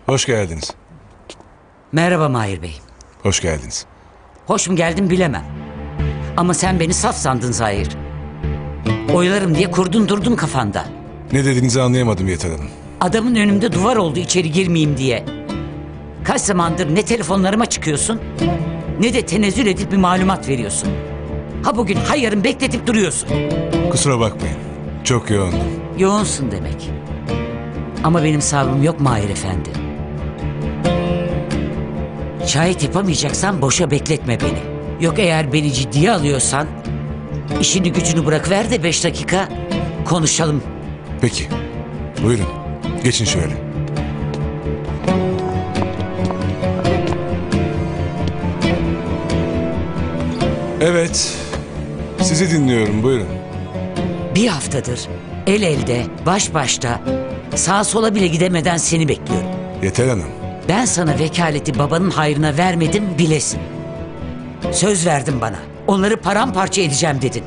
Hoş geldiniz. Merhaba Mahir Bey. Hoş geldiniz. Hoş mu geldim bilemem. Ama sen beni saf sandın Zahir. Oylarım diye kurdun durdun kafanda. Ne dediğinizi anlayamadım Yeter Hanım. Adamın önümde duvar oldu içeri girmeyeyim diye. Kaç zamandır ne telefonlarıma çıkıyorsun, ne de tenezzül edip bir malumat veriyorsun. Ha bugün ha yarın bekletip duruyorsun. Kusura bakmayın. Çok yoğundum. Yoğunsun demek. Ama benim sabrım yok Mahir Efendi. Şayet yapamayacaksan boşa bekletme beni. Yok eğer beni ciddiye alıyorsan işini gücünü bırakıver de 5 dakika konuşalım. Peki. Buyurun. Geçin şöyle. Evet. Sizi dinliyorum. Buyurun. Bir haftadır el elde, baş başta, sağa sola bile gidemeden seni bekliyorum. Yeter Hanım. Ben sana vekaleti babanın hayrına vermedim bilesin. Söz verdin bana. Onları paramparça edeceğim dedin.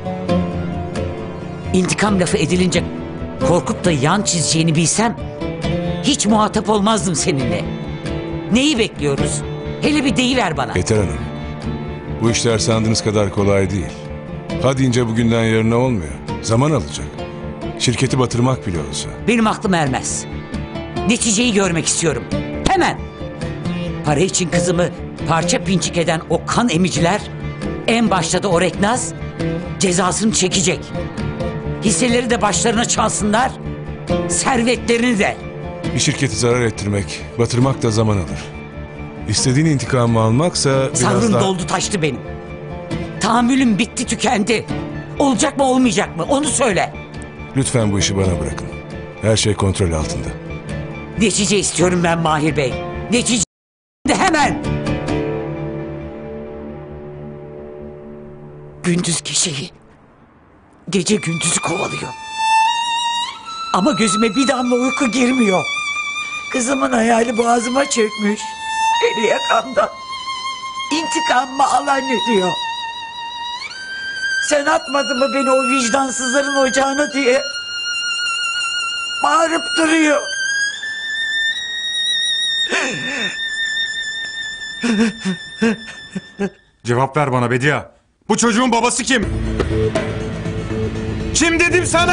İntikam lafı edilince korkup da yan çizeceğini bilsem hiç muhatap olmazdım seninle. Neyi bekliyoruz? Hele bir deyiver bana. Yeter Hanım. Bu işler sandığınız kadar kolay değil. Ha deyince bugünden yarına olmuyor. Zaman alacak. Şirketi batırmak bile olsa. Benim aklım ermez. Neticeyi görmek istiyorum. Hemen. Para için kızımı parça pinçik eden o kan emiciler, en başta da o Reknaz cezasını çekecek. Hisseleri de başlarına çalsınlar, servetlerini de. Bir şirketi zarar ettirmek, batırmak da zaman alır. İstediğin intikamı almaksa biraz Sabrım daha... doldu taştı benim. Tahammülüm bitti tükendi. Olacak mı olmayacak mı onu söyle. Lütfen bu işi bana bırakın. Her şey kontrol altında. Netice istiyorum ben Mahir Bey. Netice de hemen. Gündüz geceyi, gece gündüzü kovalıyor. Ama gözüme bir damla uyku girmiyor. Kızımın hayali boğazıma çökmüş. Eli yakamda. İntikamımı al anne diyor. Sen atmadın mı beni o vicdansızların ocağına diye bağırıp duruyor. Cevap ver bana Bediye. Bu çocuğun babası kim? Kim dedim sana?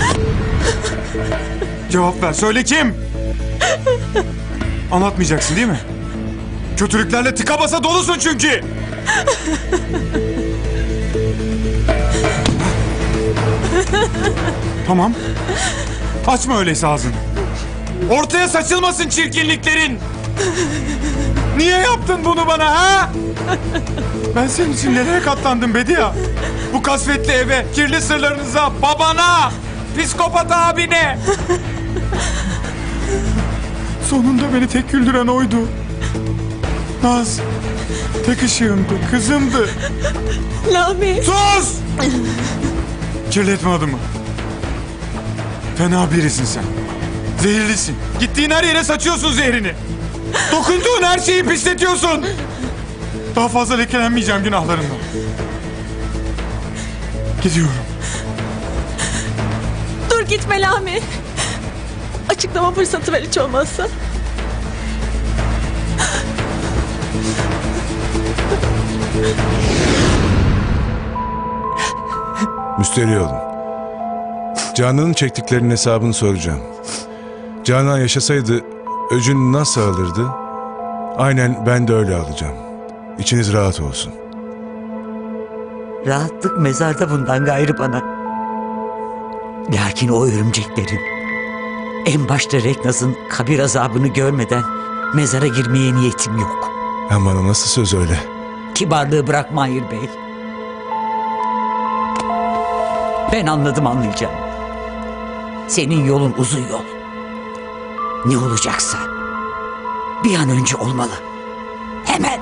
Cevap ver, söyle kim? Anlatmayacaksın değil mi? Kötülüklerle tıka basa dolusun çünkü. Tamam. Açma öyleyse ağzını. Ortaya saçılmasın çirkinliklerin. Niye yaptın bunu bana ha? Ben senin için nelere katlandım Bediye? Bu kasvetli eve, kirli sırlarınıza, babana, psikopat abine. Sonunda beni tek güldüren oydu. Naz, tek ışığımdı, kızımdı. Lami. Sus! Kirletme adımı. Fena birisin sen. Zehirlisin. Gittiğin her yere saçıyorsun zehrini. Dokunduğun her şeyi pisletiyorsun. Daha fazla lekelenmeyeceğim günahlarımdan. Gidiyorum. Dur gitme Lami. Açıklama fırsatı ver hiç olmazsa. Müsterih olun. Canan'ın çektiklerinin hesabını soracağım. Canan yaşasaydı öcünü nasıl alırdı? Aynen ben de öyle alacağım. İçiniz rahat olsun. Rahatlık mezarda bundan gayrı bana. Lakin o örümceklerin, en başta Reknaz'ın kabir azabını görmeden mezara girmeye niyetim yok. Hem bana nasıl söz öyle? Kibarlığı bırak Mahir Bey. Ben anladım anlayacağım. Senin yolun uzun yol. Ne olacaksa bir an önce olmalı. Hemen.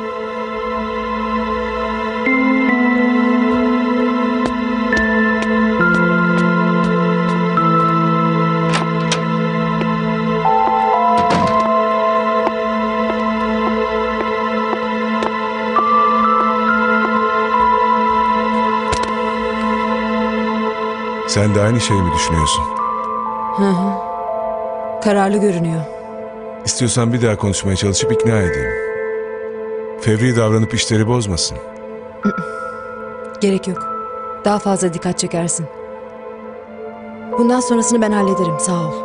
Sen de aynı şeyi mi düşünüyorsun? Kararlı görünüyor. İstiyorsan bir daha konuşmaya çalışıp ikna edeyim. Fevri davranıp işleri bozmasın. Gerek yok. Daha fazla dikkat çekersin. Bundan sonrasını ben hallederim, sağ ol.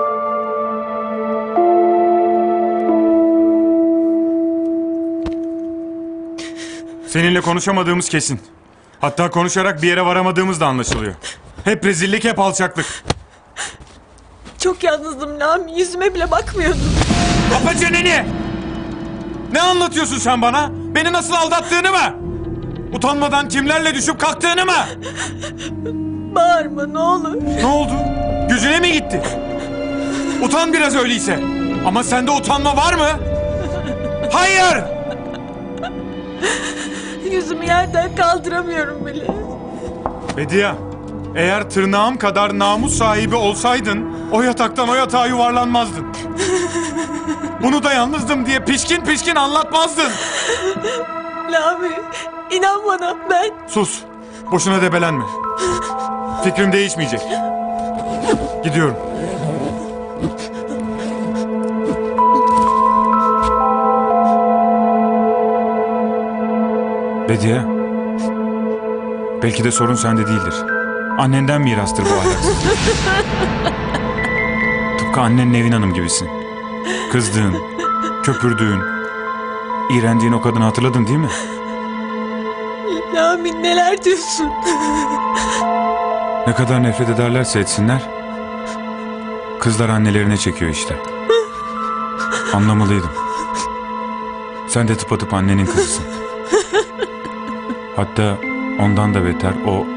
Seninle konuşamadığımız kesin. Hatta konuşarak bir yere varamadığımız da anlaşılıyor. Hep rezillik, hep alçaklık. Çok yalnızdım Lami. Yüzüme bile bakmıyordun. Kapa çeneni! Ne anlatıyorsun sen bana? Beni nasıl aldattığını mı? Utanmadan kimlerle düşüp kalktığını mı? Bağırma ne olur. Ne oldu? Gücüne mi gitti? Utan biraz öyleyse. Ama sende utanma var mı? Hayır! Yüzümü yerden kaldıramıyorum bile. Bediye, eğer tırnağım kadar namus sahibi olsaydın o yataktan o yatağa yuvarlanmazdın. Bunu da yalnızdım diye pişkin pişkin anlatmazdın. Lami inan bana ben... Sus, boşuna debelenme. Fikrim değişmeyecek. Gidiyorum. Bediye, belki de sorun sende değildir. Annenden mirastır bu ahlaksızlık. Tıpkı annen Nevin Hanım gibisin. Kızdığın, köpürdüğün, iğrendiğin o kadını hatırladın değil mi? Lami neler diyorsun? Ne kadar nefret ederlerse etsinler, kızlar annelerine çekiyor işte. Anlamalıydım. Sen de tıpatıp annenin kızısın. Hatta ondan da beter o...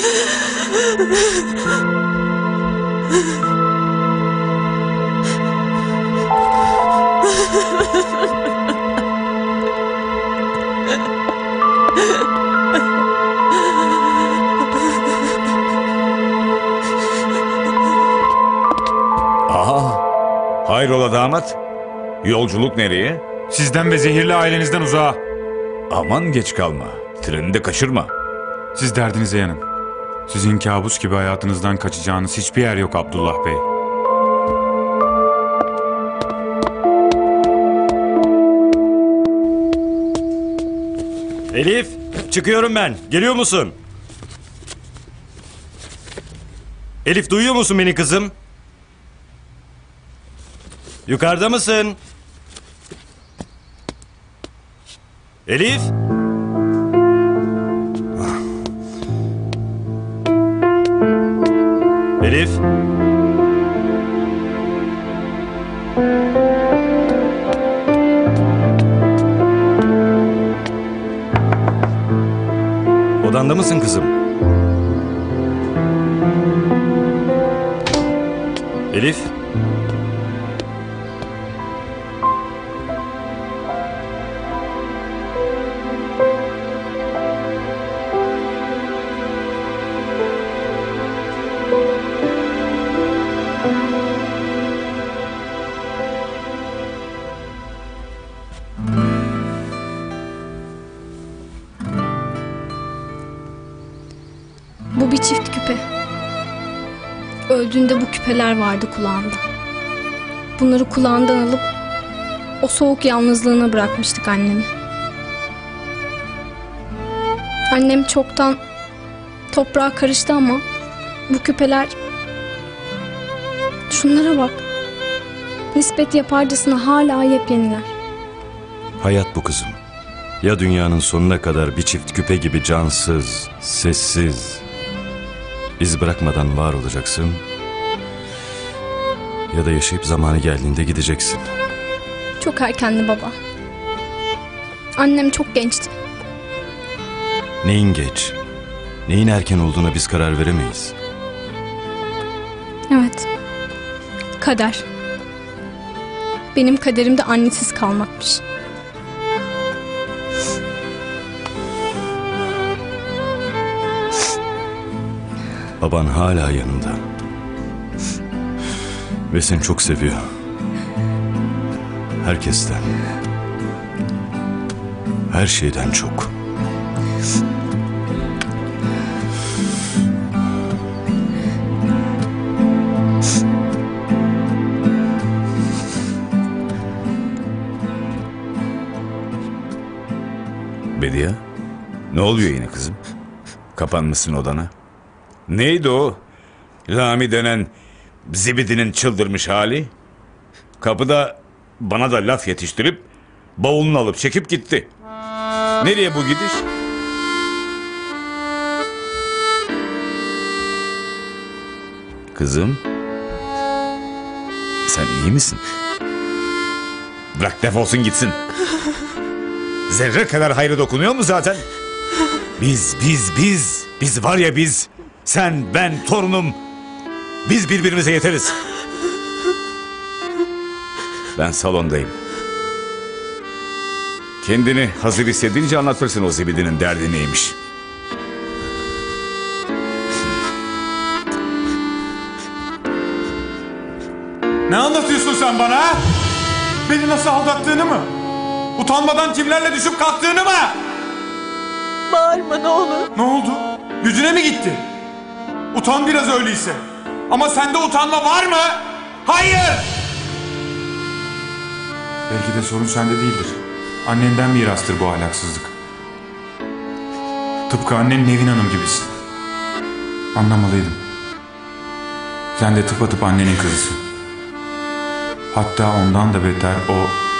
Hayrola damat? Yolculuk nereye? Sizden ve zehirli ailenizden uzağa. Aman geç kalma. Treni de kaçırma. Siz derdinize yanın. Sizin kabus gibi hayatınızdan kaçacağınız hiçbir yer yok Abdullah Bey. Elif, çıkıyorum ben. Geliyor musun? Elif, duyuyor musun beni kızım? Yukarıda mısın? Elif? Elif? Odanda mısın kızım? Elif? Bu bir çift küpe. Öldüğünde bu küpeler vardı kulağında. Bunları kulağından alıp o soğuk yalnızlığına bırakmıştık annemi. Annem çoktan toprağa karıştı ama bu küpeler... Şunlara bak. Nispet yaparcasına hala yepyeniler. Hayat bu kızım. Ya dünyanın sonuna kadar bir çift küpe gibi cansız, sessiz, iz bırakmadan var olacaksın, ya da yaşayıp zamanı geldiğinde gideceksin. Çok erkendi baba. Annem çok gençti. Neyin geç, neyin erken olduğuna biz karar veremeyiz. Evet. Kader. Benim kaderim de annesiz kalmakmış. Baban hala yanında. Ve seni çok seviyor. Herkesten. Her şeyden çok. Bediye? Ne oluyor yine kızım? Kapanmışsın odana. Neydi o? Lami denen zibidinin çıldırmış hali. Kapıda bana da laf yetiştirip bavulunu alıp çekip gitti. Nereye bu gidiş? Kızım, sen iyi misin? Bırak defolsun gitsin. Zerre kadar hayrı dokunuyor mu zaten? Biz var ya biz. Sen, ben, torunum. Biz birbirimize yeteriz. Ben salondayım. Kendini hazır hissedince anlatırsın o zibidinin derdi neymiş. Ne anlatıyorsun sen bana ha? Beni nasıl aldattığını mı? Utanmadan kimlerle düşüp kalktığını mı? Bağırma ne olur. Ne oldu? Gücüne mi gitti? Utan biraz öyleyse. Ama sende utanma var mı? Hayır! Belki de sorun sende değildir. Annenden mirastır bu ahlaksızlık. Tıpkı annen Nevin Hanım gibisin. Anlamalıydım. Sen de tıpatıp annenin kızısın. Hatta ondan da beter o...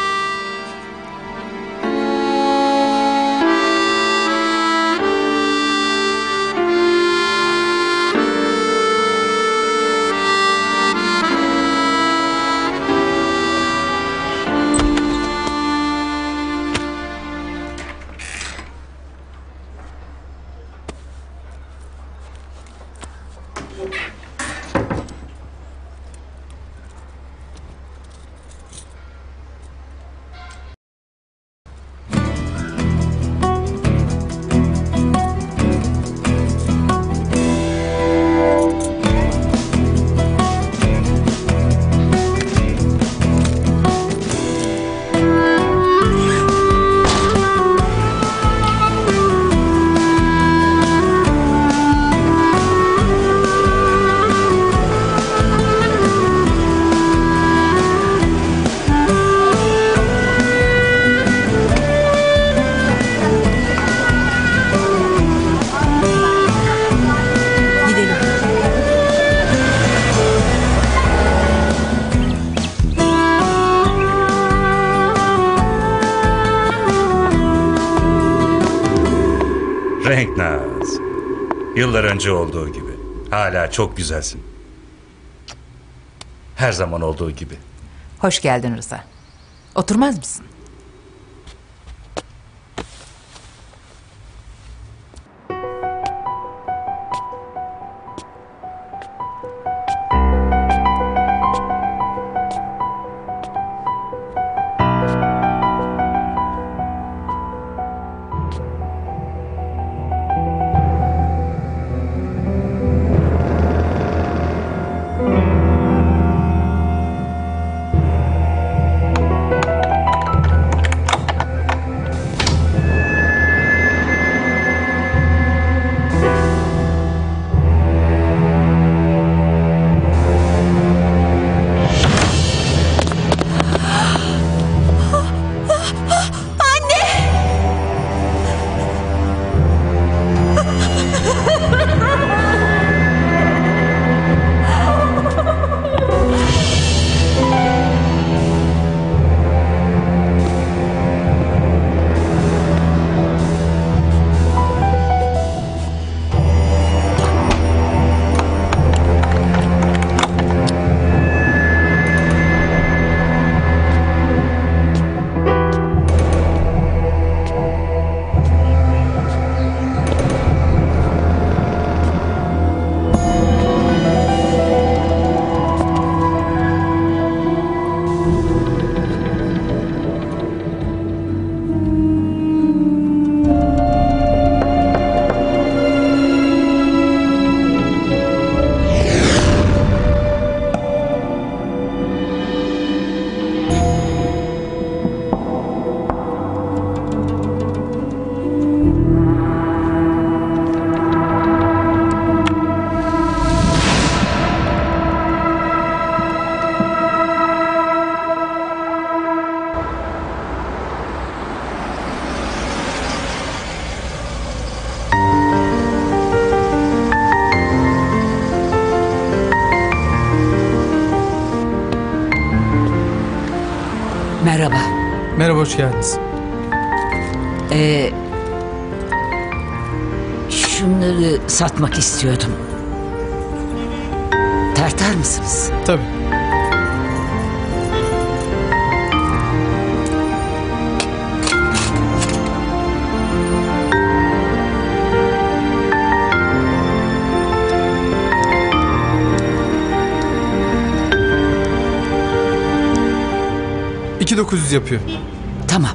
Renknaz. Yıllar önce olduğu gibi. Hala çok güzelsin. Her zaman olduğu gibi. Hoş geldin Rıza. Oturmaz mısın? Merhaba. Merhaba, hoş geldiniz. Şunları satmak istiyordum. Tartar mısınız? Tabii. $2.900 yapıyor. Tamam.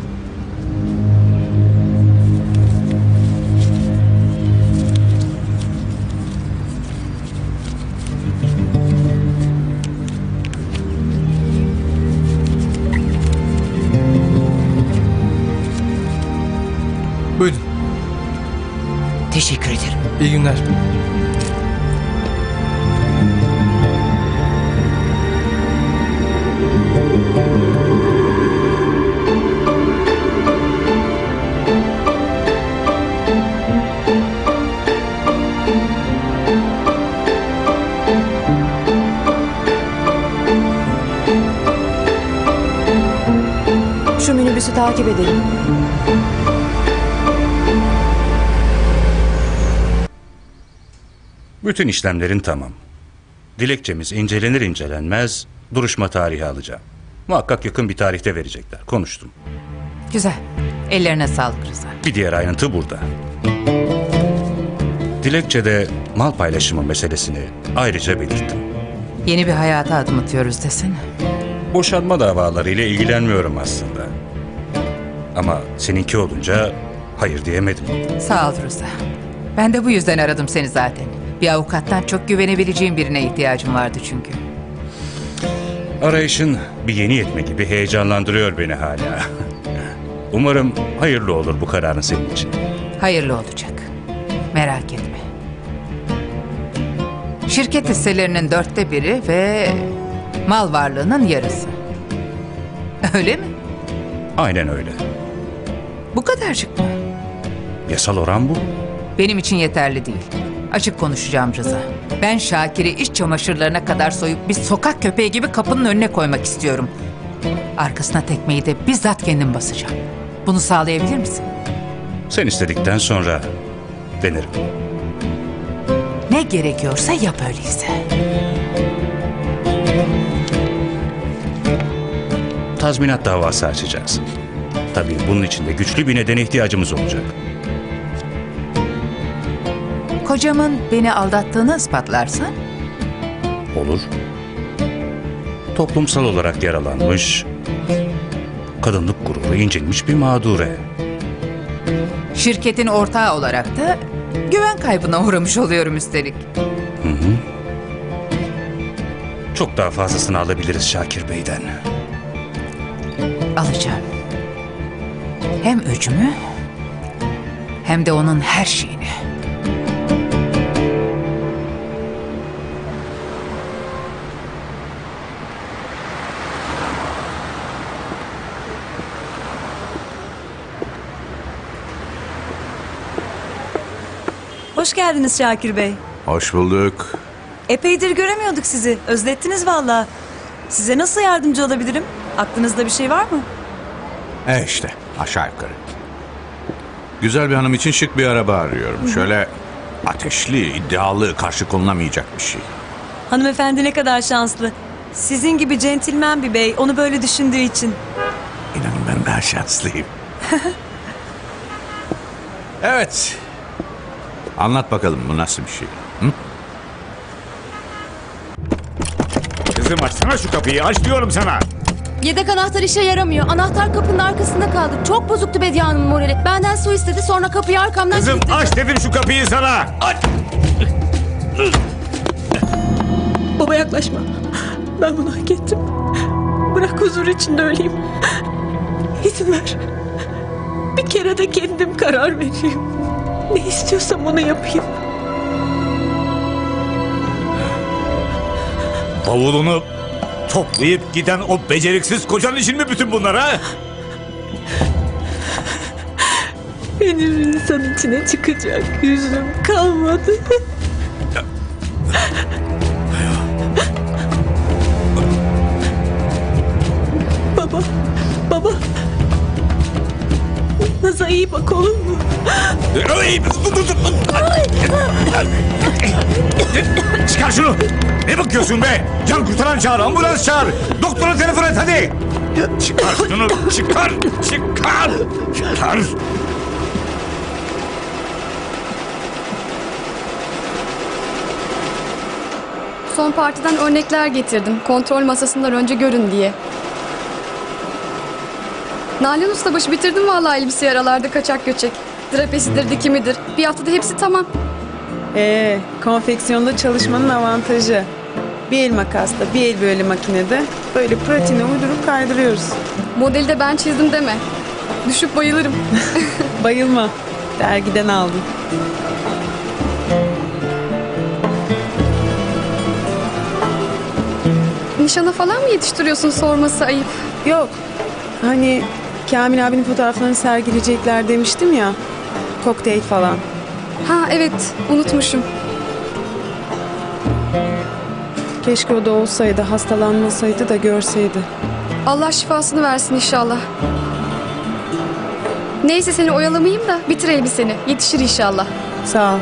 Buyurun. Teşekkür ederim. İyi günler. Şu minibüsü takip edelim. Bütün işlemlerin tamam. Dilekçemiz incelenir incelenmez duruşma tarihi alacağım. Muhakkak yakın bir tarihte verecekler. Konuştum. Güzel. Ellerine sağlık Rıza. Bir diğer ayrıntı burada. Dilekçede mal paylaşımı meselesini ayrıca belirttim. Yeni bir hayata adım atıyoruz desene. Boşanma davalarıyla ilgilenmiyorum aslında. Ama seninki olunca hayır diyemedim. Sağ ol Rıza. Ben de bu yüzden aradım seni zaten. Bir avukattan çok güvenebileceğim birine ihtiyacım vardı çünkü. Arayışın bir yeni yetme gibi heyecanlandırıyor beni hala. Umarım hayırlı olur bu kararın senin için. Hayırlı olacak. Merak etme. Şirket hisselerinin 1/4 ve mal varlığının yarısı. Öyle mi? Aynen öyle. Bu kadarcık mı? Yasal oran bu. Benim için yeterli değil. Açık konuşacağım Rıza. Ben Şakir'i iç çamaşırlarına kadar soyup bir sokak köpeği gibi kapının önüne koymak istiyorum. Arkasına tekmeyi de bizzat kendim basacağım. Bunu sağlayabilir misin? Sen istedikten sonra denerim. Ne gerekiyorsa yap öyleyse. Tazminat davası açacağız. Tabii bunun için de güçlü bir nedene ihtiyacımız olacak. Kocamın beni aldattığını ispatlarsan? Olur. Toplumsal olarak yaralanmış, kadınlık gururu incinmiş bir mağdure. Şirketin ortağı olarak da güven kaybına uğramış oluyorum üstelik. Çok daha fazlasını alabiliriz Şakir Bey'den. Alacağım. Hem öcümü hem de onun her şeyini. Hoş geldiniz Şakir Bey. Hoş bulduk. Epeydir göremiyorduk sizi. Özlettiniz valla. Size nasıl yardımcı olabilirim? Aklınızda bir şey var mı? İşte aşağı yukarı. Güzel bir hanım için şık bir araba arıyorum. Şöyle ateşli, iddialı, karşı konulamayacak bir şey. Hanımefendi ne kadar şanslı. Sizin gibi centilmen bir bey onu böyle düşündüğü için. İnanın ben daha şanslıyım. Evet. Anlat bakalım bu nasıl bir şey? Hı? Kızım açsana şu kapıyı, aç diyorum sana. Yedek anahtar işe yaramıyor. Anahtar kapının arkasında kaldı. Çok bozuktu Bediye Hanım'ın morali. Benden su istedi, sonra kapıyı arkamdan Kızım kilitledi. aç dedim şu kapıyı sana. Aç. Baba yaklaşma. Ben bunu hak ettim. Bırak huzur içinde öleyim. İzin ver. Bir kere de kendim karar vereyim. Ne istiyorsam onu yapayım. Bavulunu toplayıp giden o beceriksiz kocanın için mi bütün bunlar ha? Benim insan içine çıkacak yüzüm kalmadı. Baba, iyi bak olur mu? Çıkar şunu. Ne bakıyorsun be? Can kurtaran çağır, ambulans çağır. Doktora telefon et hadi. Çıkar şunu, çıkar. Çıkar. Son partiden örnekler getirdim. Kontrol masasından önce görün diye. Nalan Ustabaşı bitirdim vallahi elbiseyi aralarda kaçak göçek. Drapesidir, dikimidir. Bir haftada hepsi tamam. Konfeksiyonda çalışmanın avantajı. Bir el makasla, bir el böyle makinede böyle pratiğine uydurup kaydırıyoruz. Modeli de ben çizdim deme. Düşüp bayılırım. Bayılma. Dergiden aldım. Nişana falan mı yetiştiriyorsun sorması ayıp? Yok. Hani Kamil abinin fotoğraflarını sergileyecekler demiştim ya. Kokteyl falan. Ha evet, unutmuşum. Keşke o da olsaydı, hastalanmasaydı da görseydi. Allah şifasını versin inşallah. Neyse seni oyalamayayım da bitir elbiseni. Yetişir inşallah. Sağ ol.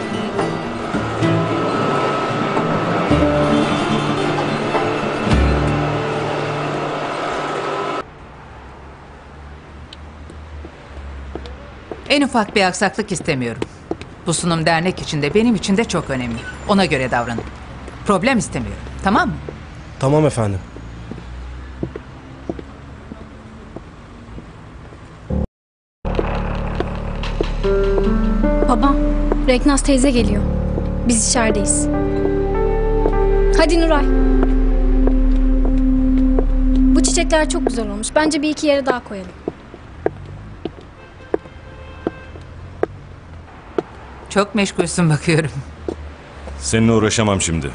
En ufak bir aksaklık istemiyorum. Bu sunum dernek için de benim için de çok önemli. Ona göre davranın. Problem istemiyorum. Tamam mı? Tamam efendim. Baba, Reknaz teyze geliyor. Biz içerideyiz. Hadi Nuray. Bu çiçekler çok güzel olmuş. Bence bir iki yere daha koyalım. Çok meşgulsün bakıyorum. Seninle uğraşamam şimdi.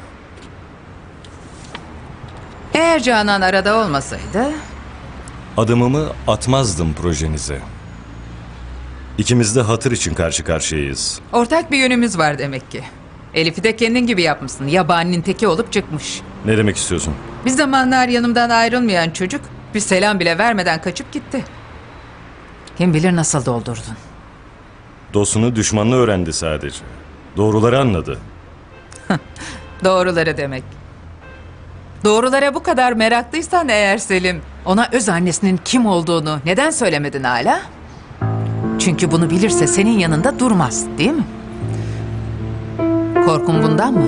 Eğer Canan arada olmasaydı... Adımımı atmazdım projenize. İkimiz de hatır için karşı karşıyayız. Ortak bir yönümüz var demek ki. Elif'i de kendin gibi yapmışsın. Yabaninin teki olup çıkmış. Ne demek istiyorsun? Bir zamanlar yanımdan ayrılmayan çocuk... bir selam bile vermeden kaçıp gitti. Kim bilir nasıl doldurdun. Dostunu düşmanını öğrendi sadece. Doğruları anladı. Doğruları demek. Doğrulara bu kadar meraklıysan eğer Selim... ona öz annesinin kim olduğunu neden söylemedin hala? Çünkü bunu bilirse senin yanında durmaz, değil mi? Korkun bundan mı?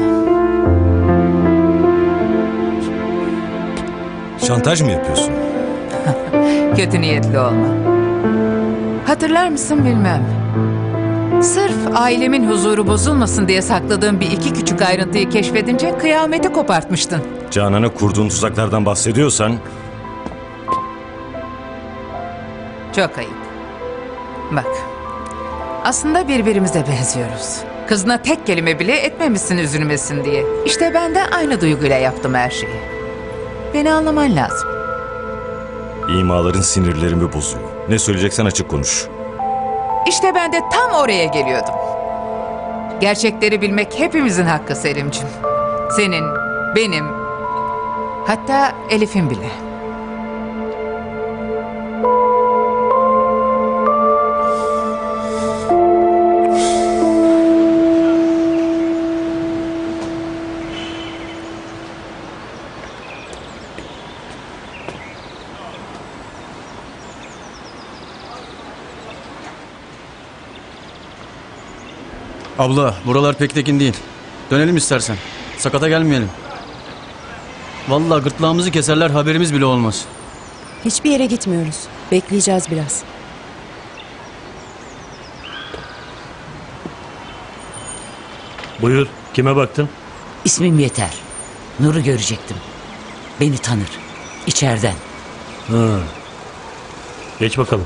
Şantaj mı yapıyorsun? Kötü niyetli olma. Hatırlar mısın bilmem. Sırf ailemin huzuru bozulmasın diye sakladığım bir iki küçük ayrıntıyı keşfedince kıyameti kopartmıştın. Canan'a kurduğun tuzaklardan bahsediyorsan... Çok ayıp. Bak, aslında birbirimize benziyoruz. Kızına tek kelime bile etmemişsin üzülmesin diye. İşte ben de aynı duyguyla yaptım her şeyi. Beni anlaman lazım. İmaların sinirlerimi bozuyor. Ne söyleyeceksen açık konuş. İşte ben de tam oraya geliyordum. Gerçekleri bilmek hepimizin hakkı Selimciğim. Senin, benim, hatta Elif'in bile. Abla, buralar pek tekin değil. Dönelim istersen. Sakata gelmeyelim. Vallahi gırtlağımızı keserler, haberimiz bile olmaz. Hiçbir yere gitmiyoruz. Bekleyeceğiz biraz. Buyur, kime baktın? İsmim Yeter. Nur'u görecektim. Beni tanır. İçeriden. Ha. Geç bakalım.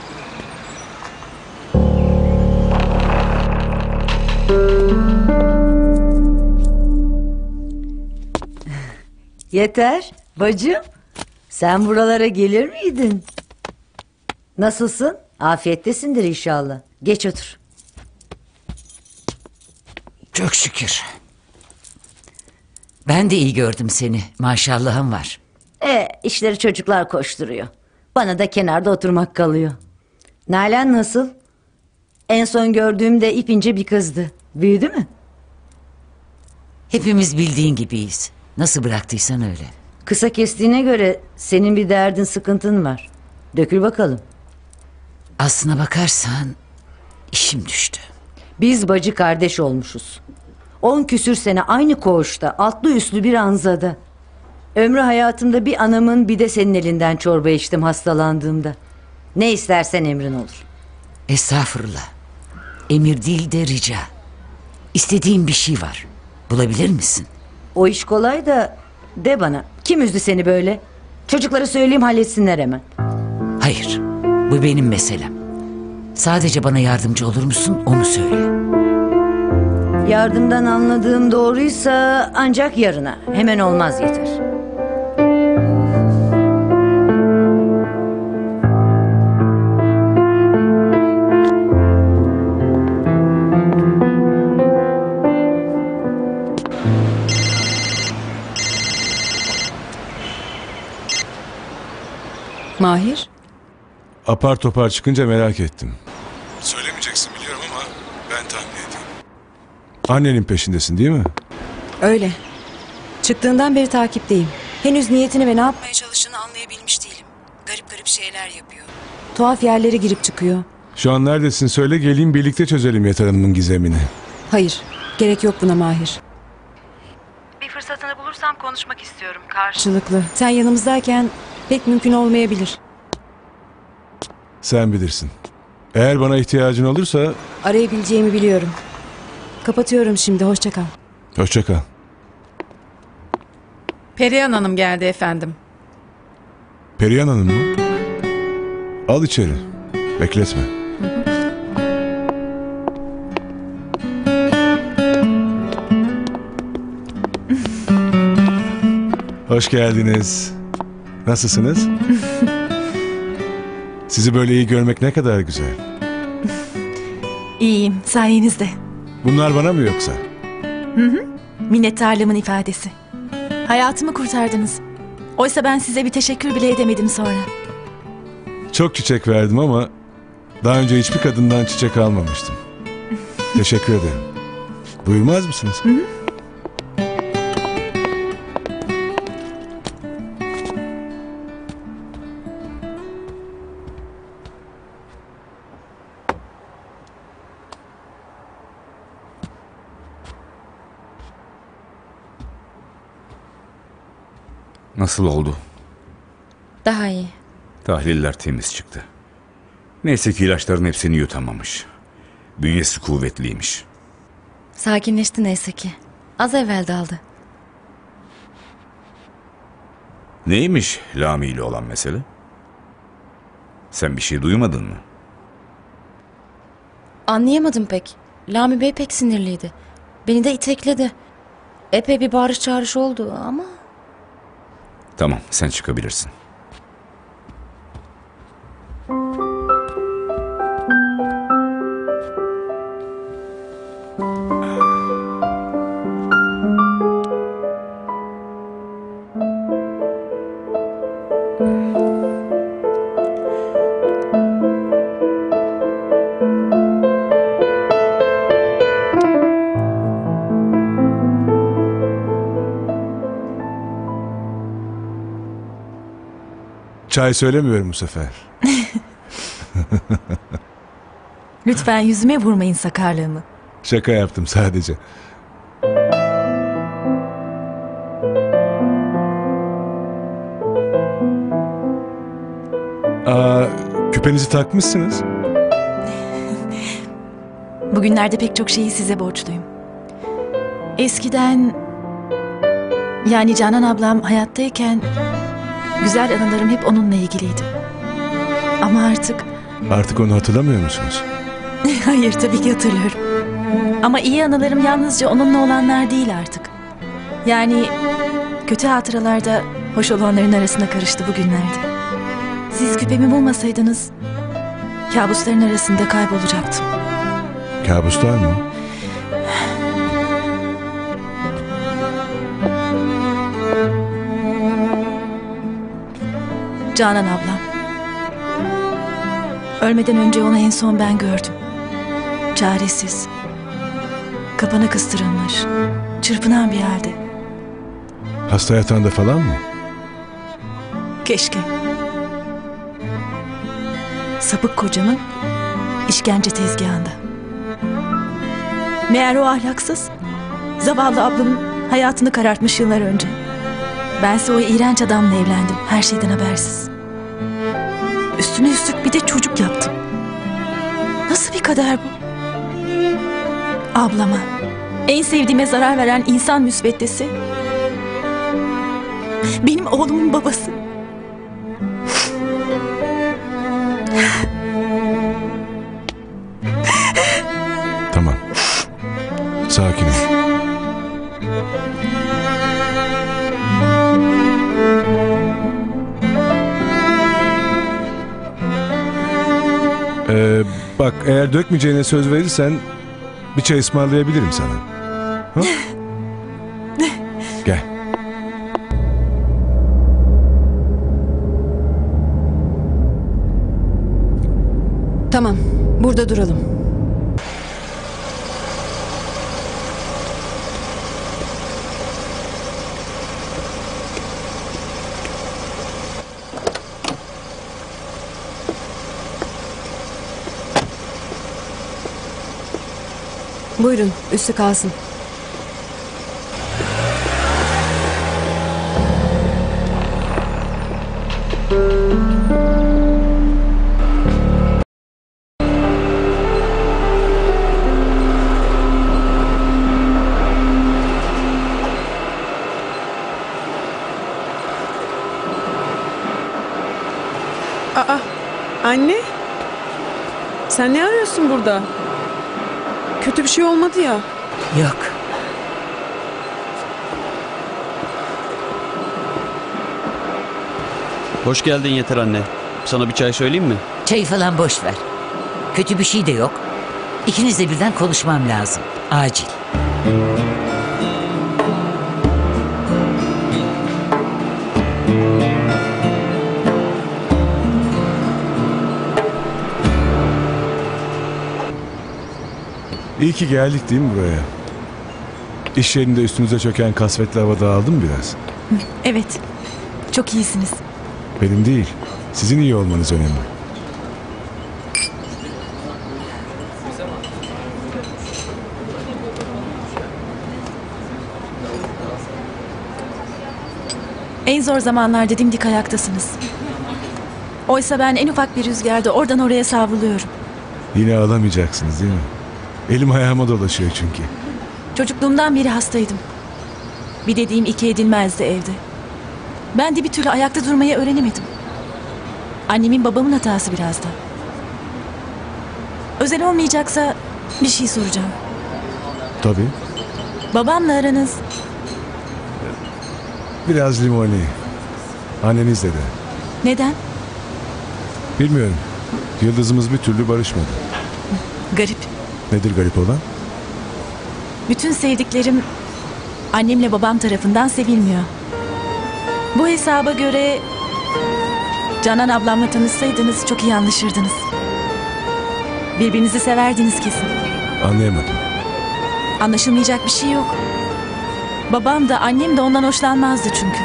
Yeter bacım. Sen buralara gelir miydin? Nasılsın? Afiyettesindir inşallah. Geç otur. Çok şükür. Ben de iyi gördüm seni. Maşallahım var. İşleri çocuklar koşturuyor. Bana da kenarda oturmak kalıyor. Nalan nasıl? En son gördüğümde ipince bir kızdı. Büyüdü mü? Hepimiz bildiğin gibiyiz. Nasıl bıraktıysan öyle. Kısa kestiğine göre senin bir derdin, sıkıntın var. Dökül bakalım. Aslına bakarsan işim düştü. Biz bacı kardeş olmuşuz. 10 küsür sene aynı koğuşta, altlı üstlü bir anzada. Ömrü hayatımda bir anamın bir de senin elinden çorba içtim hastalandığımda. Ne istersen emrin olur. Estağfurullah. Emir değil de rica. İstediğim bir şey var. Bulabilir misin? O iş kolay da de bana. Kim üzdü seni böyle? Çocuklara söyleyeyim halletsinler hemen. Hayır. Bu benim meselem. Sadece bana yardımcı olur musun onu söyle. Yardımdan anladığım doğruysa ancak yarına. Hemen olmaz, yeter. Mahir? Apar topar çıkınca merak ettim. Söylemeyeceksin biliyorum ama ben tahmin edeyim. Annenin peşindesin değil mi? Öyle. Çıktığından beri takipteyim. Henüz niyetini ve ne yapmaya çalıştığını anlayabilmiş değilim. Garip garip şeyler yapıyor. Tuhaf yerlere girip çıkıyor. Şu an neredesin söyle geleyim birlikte çözelim Yeter Hanım'ın gizemini. Hayır, gerek yok buna Mahir. Bir fırsatını bulursam konuşmak istiyorum Karşılıklı. Sen yanımızdayken pek mümkün olmayabilir. Sen bilirsin. Eğer bana ihtiyacın olursa... Arayabileceğimi biliyorum. Kapatıyorum şimdi, hoşça kal. Hoşça kal. Perihan Hanım geldi efendim. Perihan Hanım mı? Al içeri. Bekletme. Hoş geldiniz. Nasılsınız? Sizi böyle iyi görmek ne kadar güzel. İyiyim, sayenizde. Bunlar bana mı yoksa? Minnettarlığımın ifadesi. Hayatımı kurtardınız. Oysa ben size bir teşekkür bile edemedim sonra. Çok çiçek verdim ama daha önce hiçbir kadından çiçek almamıştım. Teşekkür ederim. Buyurmaz mısınız? Nasıl oldu? Daha iyi. Tahliller temiz çıktı. Neyse ki ilaçların hepsini yutamamış. Bünyesi kuvvetliymiş. Sakinleşti neyse ki. Az evvel daldı. Neymiş Lami ile olan mesele? Sen bir şey duymadın mı? Anlayamadım pek. Lami Bey pek sinirliydi. Beni de itekledi. Epey bir bağırış çağırış oldu ama... Tamam, sen çıkabilirsin. Çay söylemiyorum bu sefer. Lütfen yüzüme vurmayın sakarlığımı. Şaka yaptım sadece. Küpenizi takmışsınız. Bugünlerde pek çok şeyi size borçluyum. Eskiden... Yani Canan ablam hayattayken... Güzel anılarım hep onunla ilgiliydi. Ama artık... Artık onu hatırlamıyor musunuz? Hayır, tabii ki hatırlıyorum. Ama iyi anılarım yalnızca onunla olanlar değil artık. Yani kötü hatıralar da hoş olanların arasına karıştı bugünlerde. Siz küpemi bulmasaydınız kabusların arasında kaybolacaktım. Kabuslar mı? Canan ablam. Ölmeden önce onu en son ben gördüm. Çaresiz. Kapana kıstırılmış. Çırpınan bir halde. Hasta yatağında falan mı? Keşke. Sapık kocamın işkence tezgahında. Meğer o ahlaksız, zavallı ablamın hayatını karartmış yıllar önce. Bense o iğrenç adamla evlendim, her şeyden habersiz. Üstüne üstlük bir de çocuk yaptım. Nasıl bir kader bu? Ablama, en sevdiğime zarar veren insan müsveddesi, benim oğlumun babası. Tamam. Sakin ol. Bak eğer dökmeyeceğine söz verirsen bir çay ısmarlayabilirim sana. Ha? Gel. Tamam, burada duralım. Buyurun, üstü kalsın. Aa, anne? Sen ne arıyorsun burada? Kötü bir şey olmadı ya. Yok. Hoş geldin Yeter anne. Sana bir çay söyleyeyim mi? Çayı falan boş ver. Kötü bir şey de yok. İkinizle birden konuşmam lazım. Acil. İyi ki geldik değil mi buraya? İş yerinde üstünüze çöken kasvetli hava dağıldı mı biraz? Evet, çok iyisiniz. Benim değil. Sizin iyi olmanız önemli. En zor zamanlarda dimdik ayaktasınız. Oysa ben en ufak bir rüzgarda oradan oraya savruluyorum. Yine ağlamayacaksınız değil mi? Elim ayağıma dolaşıyor çünkü. Çocukluğumdan beri hastaydım. Bir dediğim iki edilmezdi evde. Ben de bir türlü ayakta durmayı öğrenemedim. Annemin babamın hatası biraz da. Özel olmayacaksa bir şey soracağım. Tabii. Babamla aranız Biraz limoni. Annenizle de. neden? Bilmiyorum. Yıldızımız bir türlü barışmadı. Garip. Nedir garip olan? Bütün sevdiklerim annemle babam tarafından sevilmiyor. Bu hesaba göre Canan ablamla tanışsaydınız çok iyi anlaşırdınız. Birbirinizi severdiniz kesin. Anlayamadım. Anlaşılmayacak bir şey yok. Babam da annem de ondan hoşlanmazdı çünkü.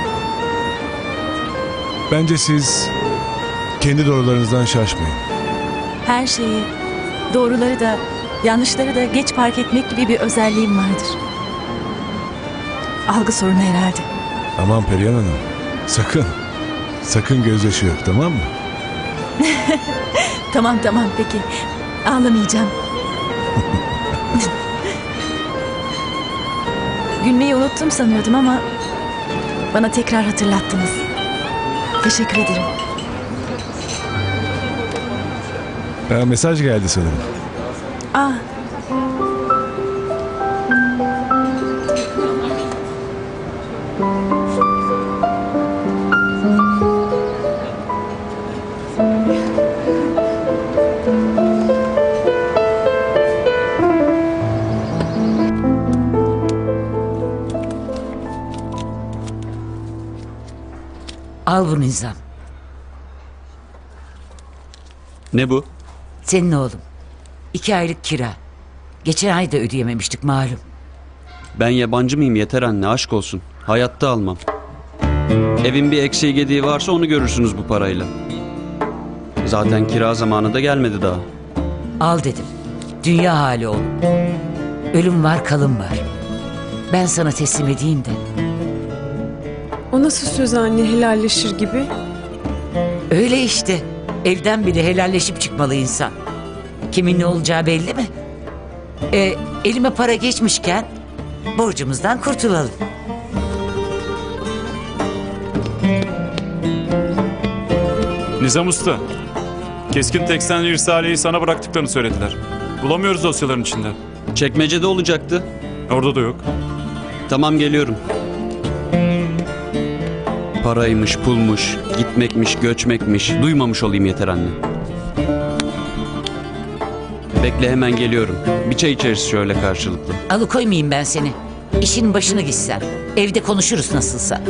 Bence siz kendi doğrularınızdan şaşmayın. Her şeyi, doğruları da yanlışları da geç fark etmek gibi bir özelliğim vardır. Algı sorunu herhalde. Aman Perihan Hanım. Sakın. Sakın gözyaşı yok, tamam mı? Tamam peki. Ağlamayacağım. Gülmeyi unuttum sanıyordum ama bana tekrar hatırlattınız. Teşekkür ederim. Mesaj geldi sanırım. Aa. Al bu Nizam. Ne bu? Senin oğlum. 2 aylık kira. Geçen ay da ödeyememiştik malum. Ben yabancı mıyım yeter anne, aşk olsun. Hayatta almam. Evin bir eksiği gediği varsa onu görürsünüz bu parayla. Zaten kira zamanı da gelmedi daha. Al dedim. Dünya hali oğlum. Ölüm var, kalım var. Ben sana teslim edeyim de. O nasıl söz anne, helalleşir gibi? Öyle işte. Evden bile helalleşip çıkmalı insan. Kimin ne olacağı belli mi? Elime para geçmişken borcumuzdan kurtulalım. Nizam Usta, Keskin Teksten Risale'yi sana bıraktıklarını söylediler. Bulamıyoruz dosyaların içinde. Çekmecede olacaktı. Orada da yok. Tamam, geliyorum. Paraymış, pulmuş, gitmekmiş, göçmekmiş. Duymamış olayım yeter anne. Bekle, hemen geliyorum. Bir çay içeriz şöyle karşılıklı. Alıkoymayayım ben seni. İşin başına gitsen. Evde konuşuruz nasılsa.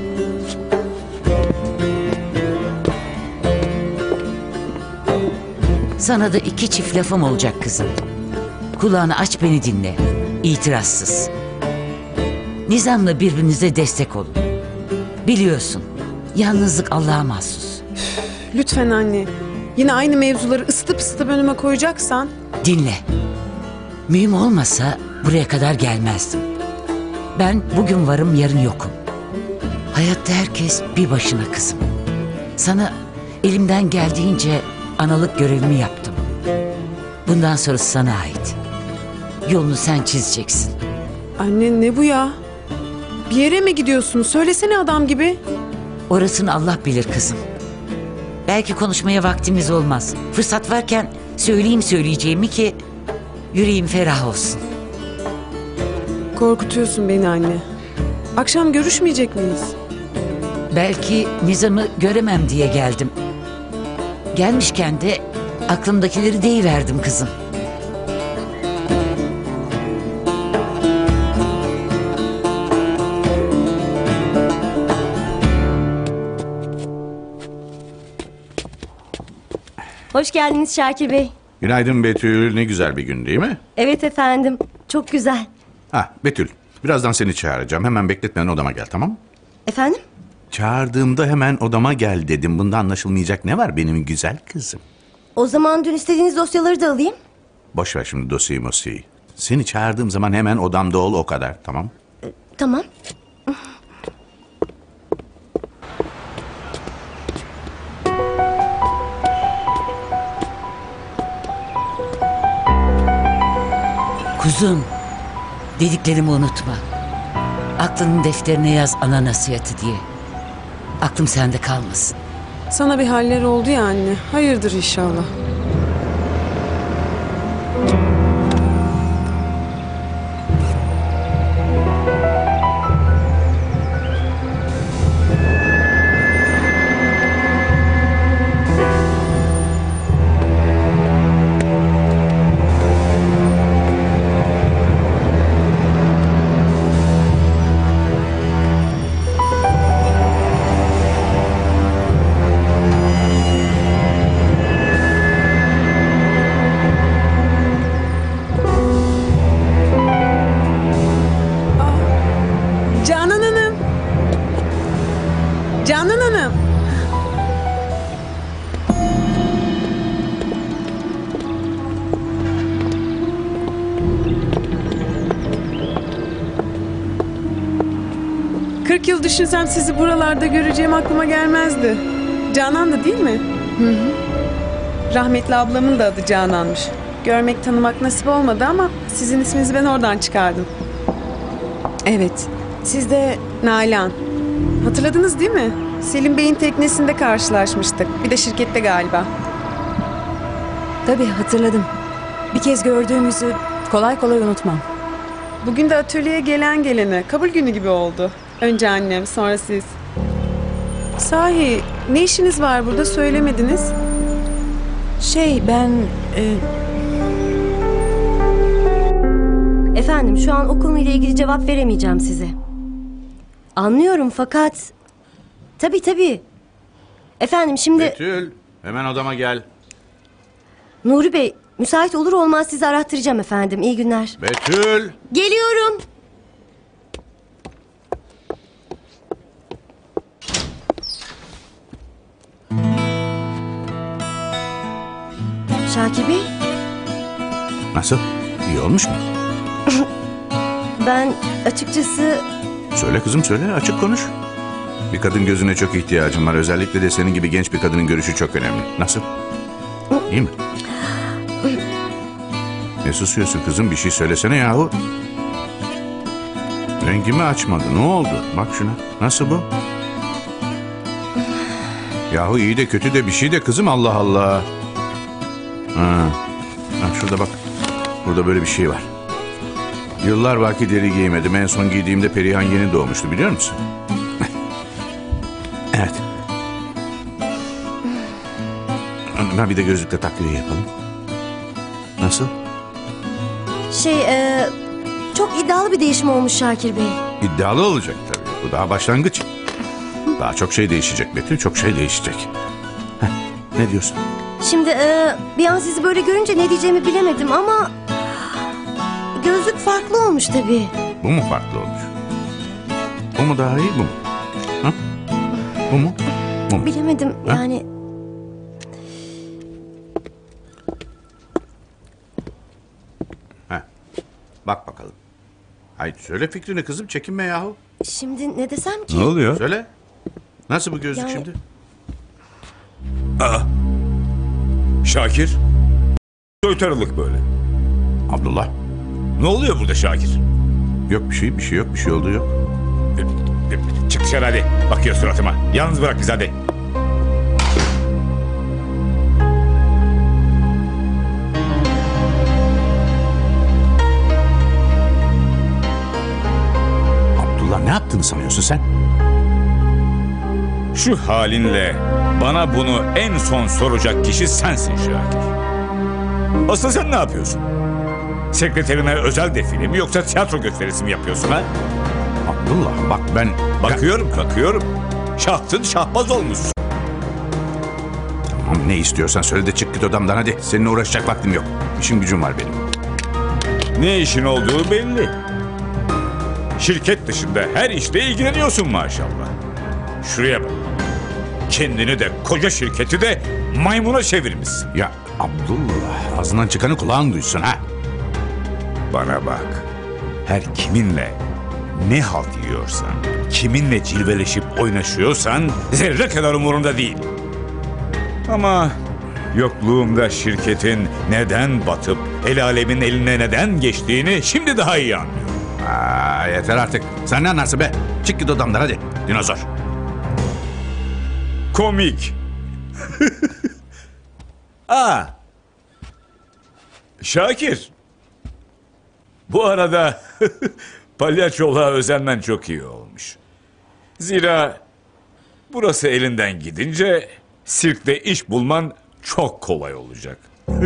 Sana da 2 çift lafım olacak kızım. Kulağını aç, beni dinle. İtirazsız. Nizam'la birbirinize destek olun. Biliyorsun, yalnızlık Allah'a mahsus. Lütfen anne. Yine aynı mevzuları ısıtıp önüme koyacaksan. Dinle. Mühim olmasa buraya kadar gelmezdim. Ben bugün varım, yarın yokum. Hayatta herkes bir başına kızım. Sana elimden geldiğince analık görevimi yaptım. Bundan sonrası sana ait. Yolunu sen çizeceksin. Anne ne bu ya? Bir yere mi gidiyorsun? Söylesene adam gibi. Orasını Allah bilir kızım. Belki konuşmaya vaktimiz olmaz. Fırsat varken söyleyeyim söyleyeceğimi ki yüreğim ferah olsun. Korkutuyorsun beni anne. Akşam görüşmeyecek miyiz? Belki Nizam'ı göremem diye geldim. Gelmişken de aklımdakileri deyiverdim kızım. Hoş geldiniz Şakir Bey. Günaydın Betül. Ne güzel bir gün değil mi? Evet efendim. Çok güzel. Betül. Birazdan seni çağıracağım. Hemen bekletmeden odama gel, tamam mı? Efendim? Çağırdığımda hemen odama gel dedim. Bunda anlaşılmayacak ne var benim güzel kızım? O zaman dün istediğiniz dosyaları da alayım. Boş ver şimdi dosyayı. Seni çağırdığım zaman hemen odamda ol, o kadar, tamam? Tamam. Kuzum, dediklerimi unutma. Aklının defterine yaz ana nasihatı diye. Aklım sende kalmasın. Sana bir haller oldu ya anne. Hayırdır inşallah. Canan Hanım. Canan Hanım. ...40 yıl düşünsem sizi buralarda göreceğim aklıma gelmezdi. Canan da değil mi? Hı. Rahmetli ablamın da adı Canan'mış. Görmek tanımak nasip olmadı ama sizin isminizi ben oradan çıkardım. Evet. Siz de Nalan. Hatırladınız değil mi? Selim Bey'in teknesinde karşılaşmıştık. Bir de şirkette galiba. Tabii hatırladım. Bir kez gördüğümüzü kolay kolay unutmam. Bugün de atölyeye gelen gelene kabul günü gibi oldu. Önce annem, sonra siz. Sahi ne işiniz var burada, söylemediniz? Ben... Efendim şu an o konuyla ilgili cevap veremeyeceğim size. Anlıyorum fakat... Tabii. Efendim şimdi... Betül, hemen odama gel. Nuri Bey, Müsait olur olmaz sizi arattıracağım efendim. İyi günler. Betül. Geliyorum. Şakir Bey, Nasıl? İyi olmuş mu? ben açıkçası... Söyle kızım söyle, açık konuş. Bir kadın gözüne çok ihtiyacım var. Özellikle de senin gibi genç bir kadının görüşü çok önemli. Nasıl? İyi mi? Ne susuyorsun kızım? Bir şey söylesene yahu. Rengimi açmadı. Ne oldu? Bak şuna. Nasıl bu? Yahu iyi de kötü de bir şey de kızım, Allah Allah. Ha, şurada bak. Burada böyle bir şey var. Yıllar belki deri giymedim. En son giydiğimde Perihan yeni doğmuştu, biliyor musun? Evet. Ben bir de gözlükle takviye yapalım. Nasıl? Çok iddialı bir değişim olmuş Şakir Bey. İddialı olacak tabii. Bu daha başlangıç. Daha çok şey değişecek Betül, çok şey değişecek. Heh, ne diyorsun? Şimdi bir an sizi böyle görünce ne diyeceğimi bilemedim ama... Gözlük farklı olmuş tabii. Bu mu farklı olmuş? Bu mu daha iyi, bu mu? Ha? Bu mu? Bu mu? Bilemedim Ha? yani... Heh. Bak bakalım. Haydi söyle fikrini kızım, çekinme yahu. Şimdi ne desem ki? Ne oluyor? Söyle. Nasıl bu gözlük Yani- şimdi? Aa, Şakir. Soytarılık böyle. Abdullah. Ne oluyor burada Şakir? Yok bir şey, bir şey yok, bir şey oldu yok. Çık dışarı hadi. Bakıyor suratıma. Yalnız bırak bizi hadi. Abdullah ne yaptığını sanıyorsun sen? Şu halinle bana bunu en son soracak kişi sensin Şakir. Asıl sen ne yapıyorsun? Sekreterine özel defile mi yoksa tiyatro gösterisi mi yapıyorsun ha? Abdullah bak ben... Bakıyorum. Şahtın şahbaz olmuşsun. Tamam ne istiyorsan söyle de çık git odamdan hadi. Seninle uğraşacak vaktim yok. İşim gücüm var benim. Ne işin olduğu belli. Şirket dışında her işle ilgileniyorsun maşallah. Şuraya bak. Kendini de koca şirketi de maymuna çevirmişsin. Ya Abdullah ağzından çıkanı kulağın duysun ha. Bana bak. Her kiminle ne halt yiyorsan, kiminle cilveleşip oynaşıyorsan zerre kadar umurumda değil. Ama yokluğumda şirketin neden batıp el alemin eline neden geçtiğini şimdi daha iyi anlıyorum. Yeter artık. Sen ne anlarsın be? Çık git odamdan hadi. Dinozor. Komik. Şakir. Bu arada palyaçoluğa özenmen çok iyi olmuş. Zira burası elinden gidince sirkte iş bulman çok kolay olacak.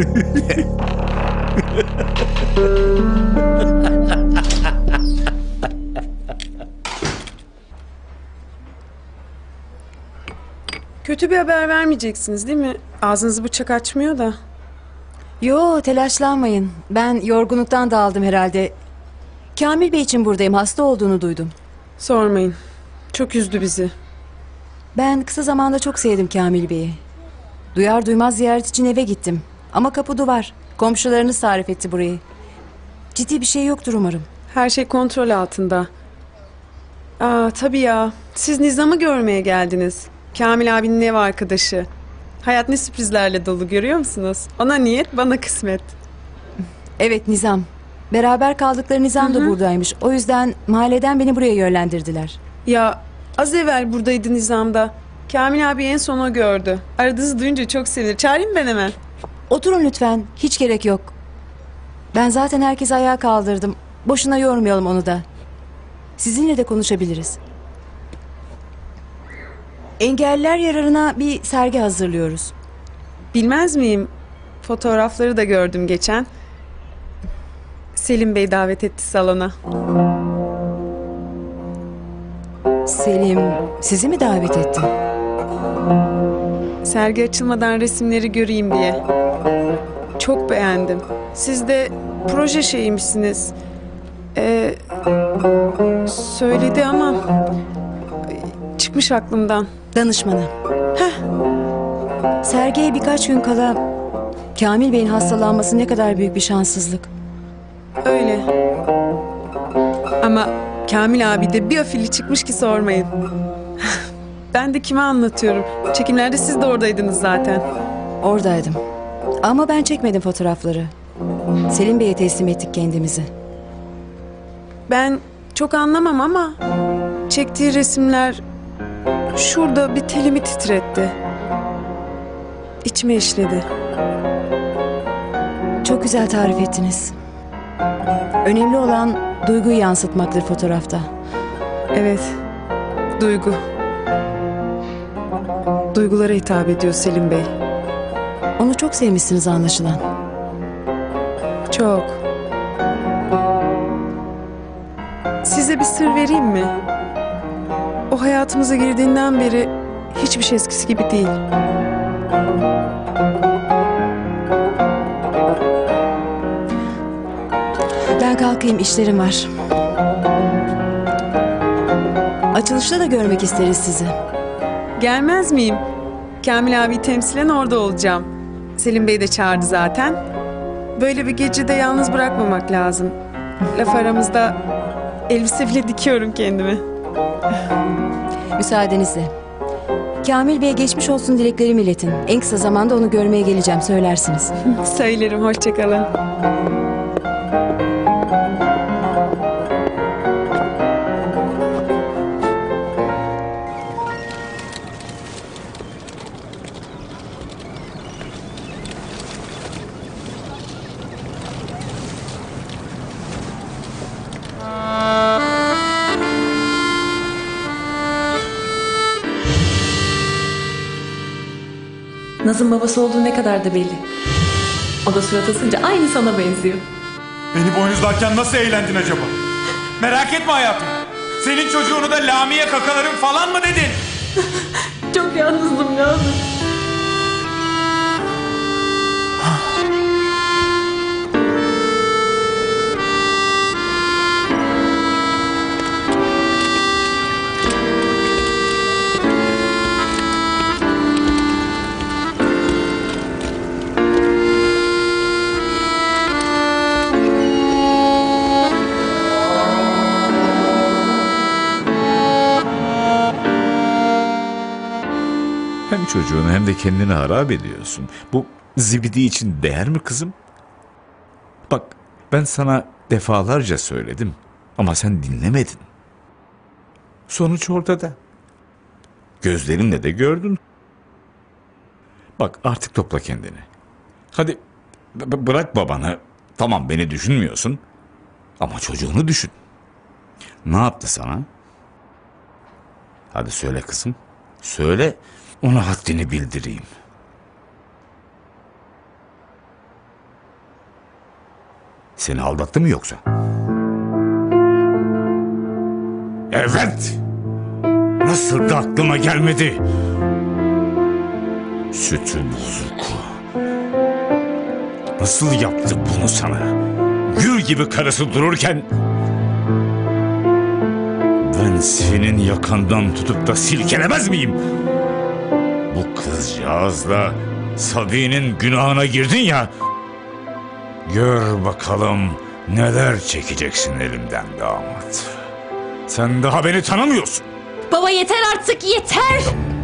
Kötü bir haber vermeyeceksiniz değil mi? Ağzınızı bıçak açmıyor da. Yo, telaşlanmayın. Ben yorgunluktan dağıldım herhalde. Kamil Bey için buradayım. Hasta olduğunu duydum. Sormayın. Çok üzdü bizi. Ben kısa zamanda çok sevdim Kamil Bey'i. Duyar duymaz ziyaret için eve gittim. Ama kapı duvar. Komşularınız tarif etti burayı. Ciddi bir şey yoktur umarım. Her şey kontrol altında. Tabii ya. Siz Nizam'ı görmeye geldiniz. Kamil abinin ev arkadaşı. Hayat ne sürprizlerle dolu, görüyor musunuz? Ona niyet, bana kısmet. Evet, Nizam. Beraber kaldıkları Nizam da buradaymış. O yüzden mahalleden beni buraya yönlendirdiler. Ya az evvel buradaydı Nizam'da. Kamil abi en son o gördü. Aradığınızı duyunca çok sevinir. Çağırayım ben hemen. Oturun lütfen. Hiç gerek yok. Ben zaten herkesi ayağa kaldırdım. Boşuna yormayalım onu da. Sizinle de konuşabiliriz. Engelliler yararına bir sergi hazırlıyoruz. Bilmez miyim? Fotoğrafları da gördüm geçen. Selim Bey davet etti salona. Selim sizi mi davet etti? Sergi açılmadan resimleri göreyim diye. Çok beğendim. Siz de proje şeymişsiniz. Söyledi ama çıkmış aklımdan. Danışmanı. Sergiye birkaç gün kala Kamil Bey'in hastalanması ne kadar büyük bir şanssızlık. Öyle. Ama Kamil abi de bir afili çıkmış ki sormayın. Ben de kime anlatıyorum? Çekimlerde siz de oradaydınız zaten. Oradaydım. Ama ben çekmedim fotoğrafları. Selim Bey'e teslim ettik kendimizi. Ben çok anlamam ama çektiği resimler şurada bir telimi titretti. İçime işledi. Çok güzel tarif ettiniz. Önemli olan duyguyu yansıtmaktır fotoğrafta. Evet, duygu. Duygulara hitap ediyor Selim Bey. Onu çok sevmişsiniz anlaşılan. Çok. Size bir sır vereyim mi? O hayatımıza girdiğinden beri hiçbir şey eskisi gibi değil. Ben kalkayım, işlerim var. Açılışta da görmek isteriz sizi. Gelmez miyim? Kamil abi temsilen orada olacağım. Selim Bey de çağırdı zaten. Böyle bir gecede yalnız bırakmamak lazım. Laf aramızda elbise bile dikiyorum kendime. Müsaadenizle. Kamil Bey'e geçmiş olsun dileklerimi iletin. En kısa zamanda onu görmeye geleceğim, söylersiniz. Söylerim, hoşça kalın. Naz'ın babası olduğu ne kadar da belli. O da surat asınca aynı sana benziyor. Beni boynuzlarken nasıl eğlendin acaba? Merak etme hayatım. Senin çocuğunu da Lamiye kakaların falan mı dedin? Çok yalnızdım Nazım. Hem çocuğunu hem de kendini harap ediyorsun. Bu zibidi için değer mi kızım? Bak, ben sana defalarca söyledim ama sen dinlemedin. Sonuç ortada. Gözlerinle de gördün. Bak, artık topla kendini. Hadi bırak babanı. Tamam, beni düşünmüyorsun ama çocuğunu düşün. Ne yaptı sana? Hadi söyle kızım. Söyle, ona haddini bildireyim. Seni aldattı mı yoksa? Evet. Nasıl da aklıma gelmedi. Sütü bozuk. Nasıl yaptı bunu sana? Gül gibi karısı dururken ben senin yakandan tutup da silkelemez miyim? Bu kızcağızla Sabi'nin günahına girdin ya. Gör bakalım neler çekeceksin elimden damat. Sen daha beni tanımıyorsun. Baba yeter artık, yeter!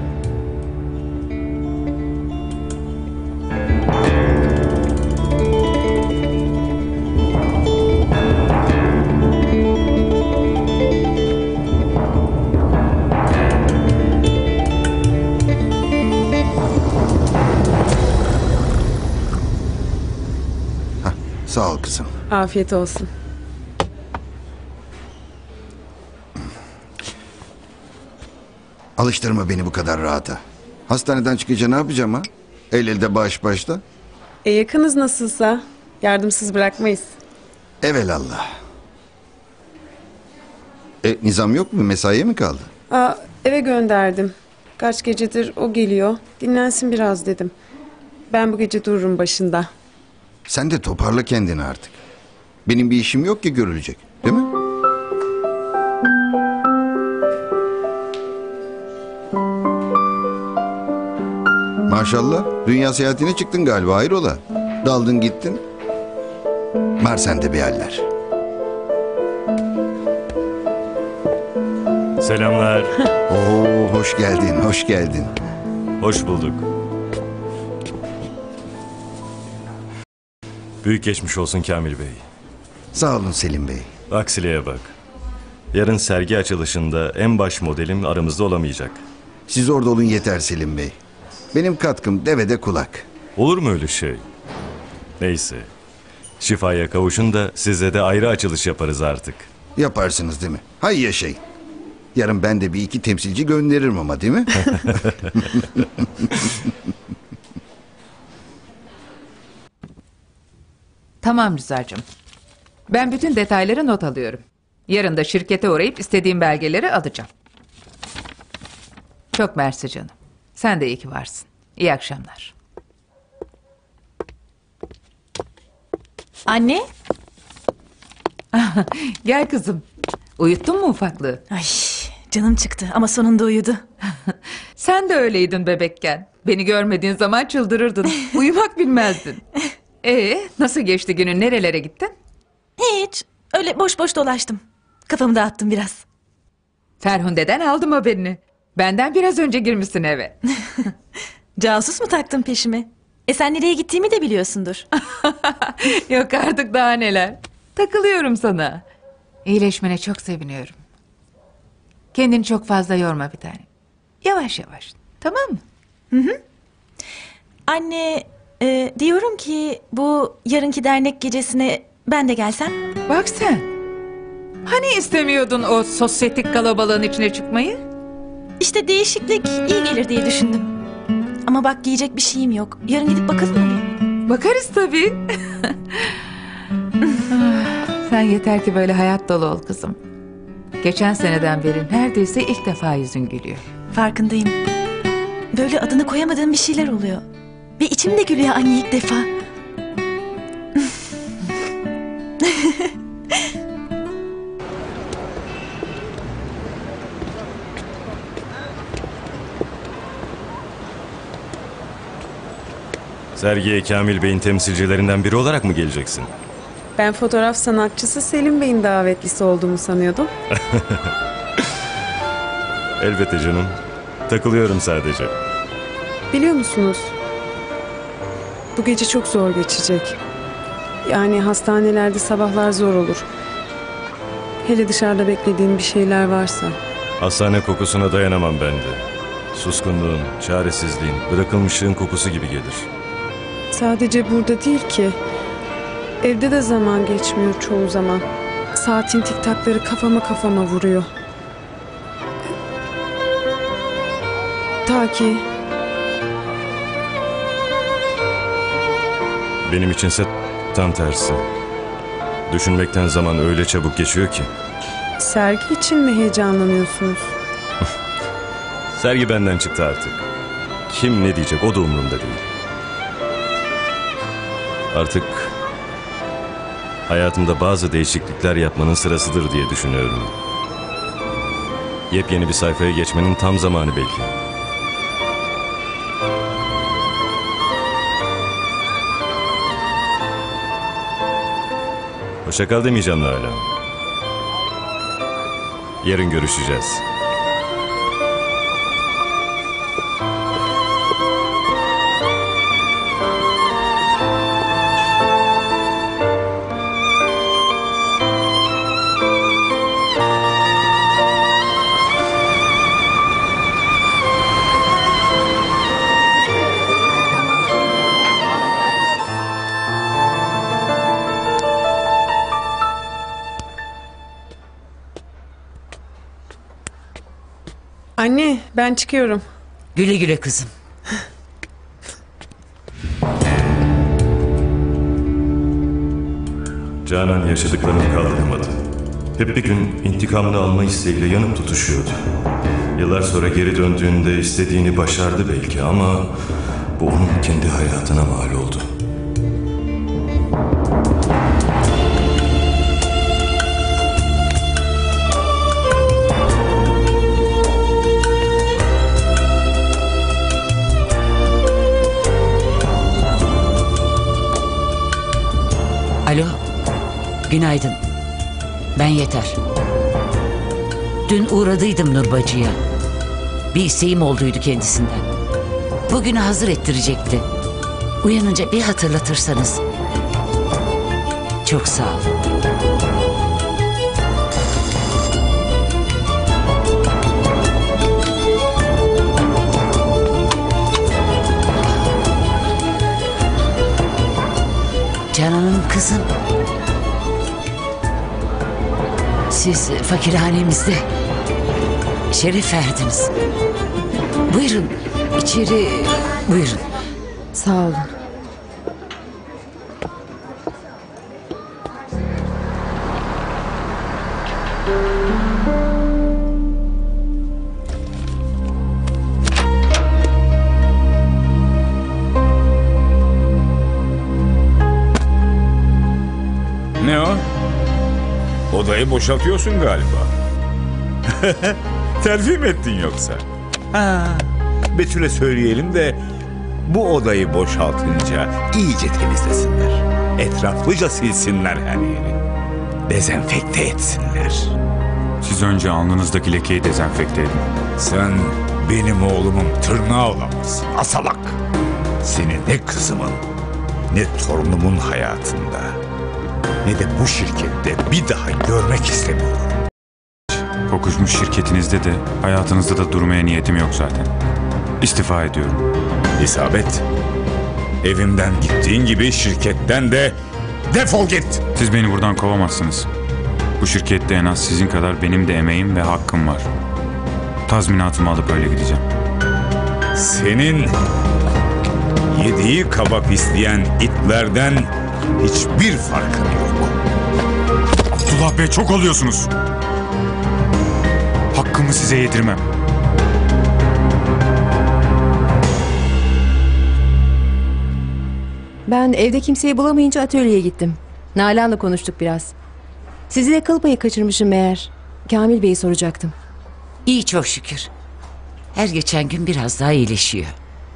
Sağ ol kızım. Afiyet olsun. Alıştırma beni bu kadar rahata. Hastaneden çıkınca ne yapacağım ha? El elde baş başta. Yakınız nasılsa yardımsız bırakmayız. Evelallah. Nizam yok mu? Mesaiye mi kaldı? Eve gönderdim. Kaç gecedir o geliyor. Dinlensin biraz dedim. Ben bu gece dururum başında. Sen de toparla kendini artık. Benim bir işim yok ki görülecek. Değil mi? Maşallah. Dünya seyahatine çıktın galiba, hayrola? Daldın gittin. Var sende bir haller. Selamlar. Oo, hoş geldin, hoş geldin. Hoş bulduk. Büyük geçmiş olsun Kamil Bey. Sağ olun Selim Bey. Aksiliğe bak. Yarın sergi açılışında en baş modelim aramızda olamayacak. Siz orada olun yeter Selim Bey. Benim katkım devede kulak. Olur mu öyle şey? Neyse. Şifaya kavuşun da size de ayrı açılış yaparız artık. Yaparsınız değil mi? Hay yaşayın. Yarın ben de bir iki temsilci gönderirim ama, değil mi? Tamam Rıza'cığım. Ben bütün detayları not alıyorum. Yarın da şirkete uğrayıp istediğim belgeleri alacağım. Çok mersi canım. Sen de iyi ki varsın. İyi akşamlar. Anne? Gel kızım. Uyuttun mu ufaklığı? Ay, canım çıktı ama sonunda uyudu. Sen de öyleydin bebekken. Beni görmediğin zaman çıldırırdın. Uyumak bilmezdin. Nasıl geçti günün? Nerelere gittin? Hiç. Öyle boş boş dolaştım. Kafamı dağıttım biraz. Ferhunde'den aldım haberini. Benden biraz önce girmişsin eve. Casus mu taktın peşime? Sen nereye gittiğimi de biliyorsundur. Yok artık daha neler. Takılıyorum sana. İyileşmene çok seviniyorum. Kendini çok fazla yorma bir tane. Yavaş yavaş. Tamam mı? Hı. Anne, diyorum ki bu yarınki dernek gecesine ben de gelsem. Bak sen. Hani istemiyordun o sosyetik kalabalığın içine çıkmayı? İşte değişiklik iyi gelir diye düşündüm. Ama bak giyecek bir şeyim yok. Yarın gidip bakalım mı? Bakarız tabii. Sen yeter ki böyle hayat dolu ol kızım. Geçen seneden beri neredeyse ilk defa yüzün gülüyor. Farkındayım. Böyle adını koyamadığım bir şeyler oluyor. Ve içim de gülüyor anne ilk defa. Sergiye Kamil Bey'in temsilcilerinden biri olarak mı geleceksin? Ben fotoğraf sanatçısı Selim Bey'in davetlisi olduğumu sanıyordum. Elbette canım. Takılıyorum sadece. Biliyor musunuz? Bu gece çok zor geçecek. Yani hastanelerde sabahlar zor olur. Hele dışarıda beklediğim bir şeyler varsa. Hastane kokusuna dayanamam ben de. Suskunluğun, çaresizliğin, bırakılmışlığın kokusu gibi gelir. Sadece burada değil ki. Evde de zaman geçmiyor çoğu zaman. Saatin tiktakları kafama vuruyor. Ta ki... Benim içinse tam tersi. Düşünmekten zaman öyle çabuk geçiyor ki. Sergi için mi heyecanlanıyorsunuz? Sergi benden çıktı artık. Kim ne diyecek o da umurumda değil. Artık hayatımda bazı değişiklikler yapmanın sırasıdır diye düşünüyorum. Yepyeni bir sayfaya geçmenin tam zamanı belki. Hoşça kal demeyeceğim hala. Yarın görüşeceğiz. Anne, ben çıkıyorum. Güle güle kızım. Canan yaşadıklarını kaldıramadı. Hep bir gün intikamını alma isteğiyle yanıp tutuşuyordu. Yıllar sonra geri döndüğünde istediğini başardı belki ama bu onun kendi hayatına mal oldu. Alo. Günaydın. Ben Yeter. Dün uğradıydım Nur bacıya. Bir isteğim olduydu kendisinden. Bugünü hazır ettirecekti. Uyanınca bir hatırlatırsanız. Çok sağ ol. Canan'ım kızım. Siz fakirhanemizde şeref verdiniz. Buyurun içeri buyurun. Sağ olun. Ne o? Odayı boşaltıyorsun galiba. Terfi mi ettin yoksa? Ha, Betül'e söyleyelim de bu odayı boşaltınca iyice temizlesinler. Etraflıca silsinler her yeri. Dezenfekte etsinler. Siz önce alnınızdaki lekeyi dezenfekte edin. Sen benim oğlumun tırnağı olamazsın. Asalak. Seni ne kızımın ne torunumun hayatında ne de bu şirkette bir daha görmek istemiyorum. Kokuşmuş şirketinizde de hayatınızda da durmaya niyetim yok zaten. İstifa ediyorum. İsabet. Evimden gittiğin gibi şirketten de defol git. Siz beni buradan kovamazsınız. Bu şirkette en az sizin kadar benim de emeğim ve hakkım var. Tazminatımı alıp öyle gideceğim. Senin yediği kabak isteyen itlerden hiçbir farkın yok. Abdullah Bey çok oluyorsunuz. Hakkımı size yedirmem. Ben evde kimseyi bulamayınca atölyeye gittim. Nalan'la konuştuk biraz. Sizi de kıl payı kaçırmışım meğer. Kamil Bey'i soracaktım. İyi çok şükür. Her geçen gün biraz daha iyileşiyor.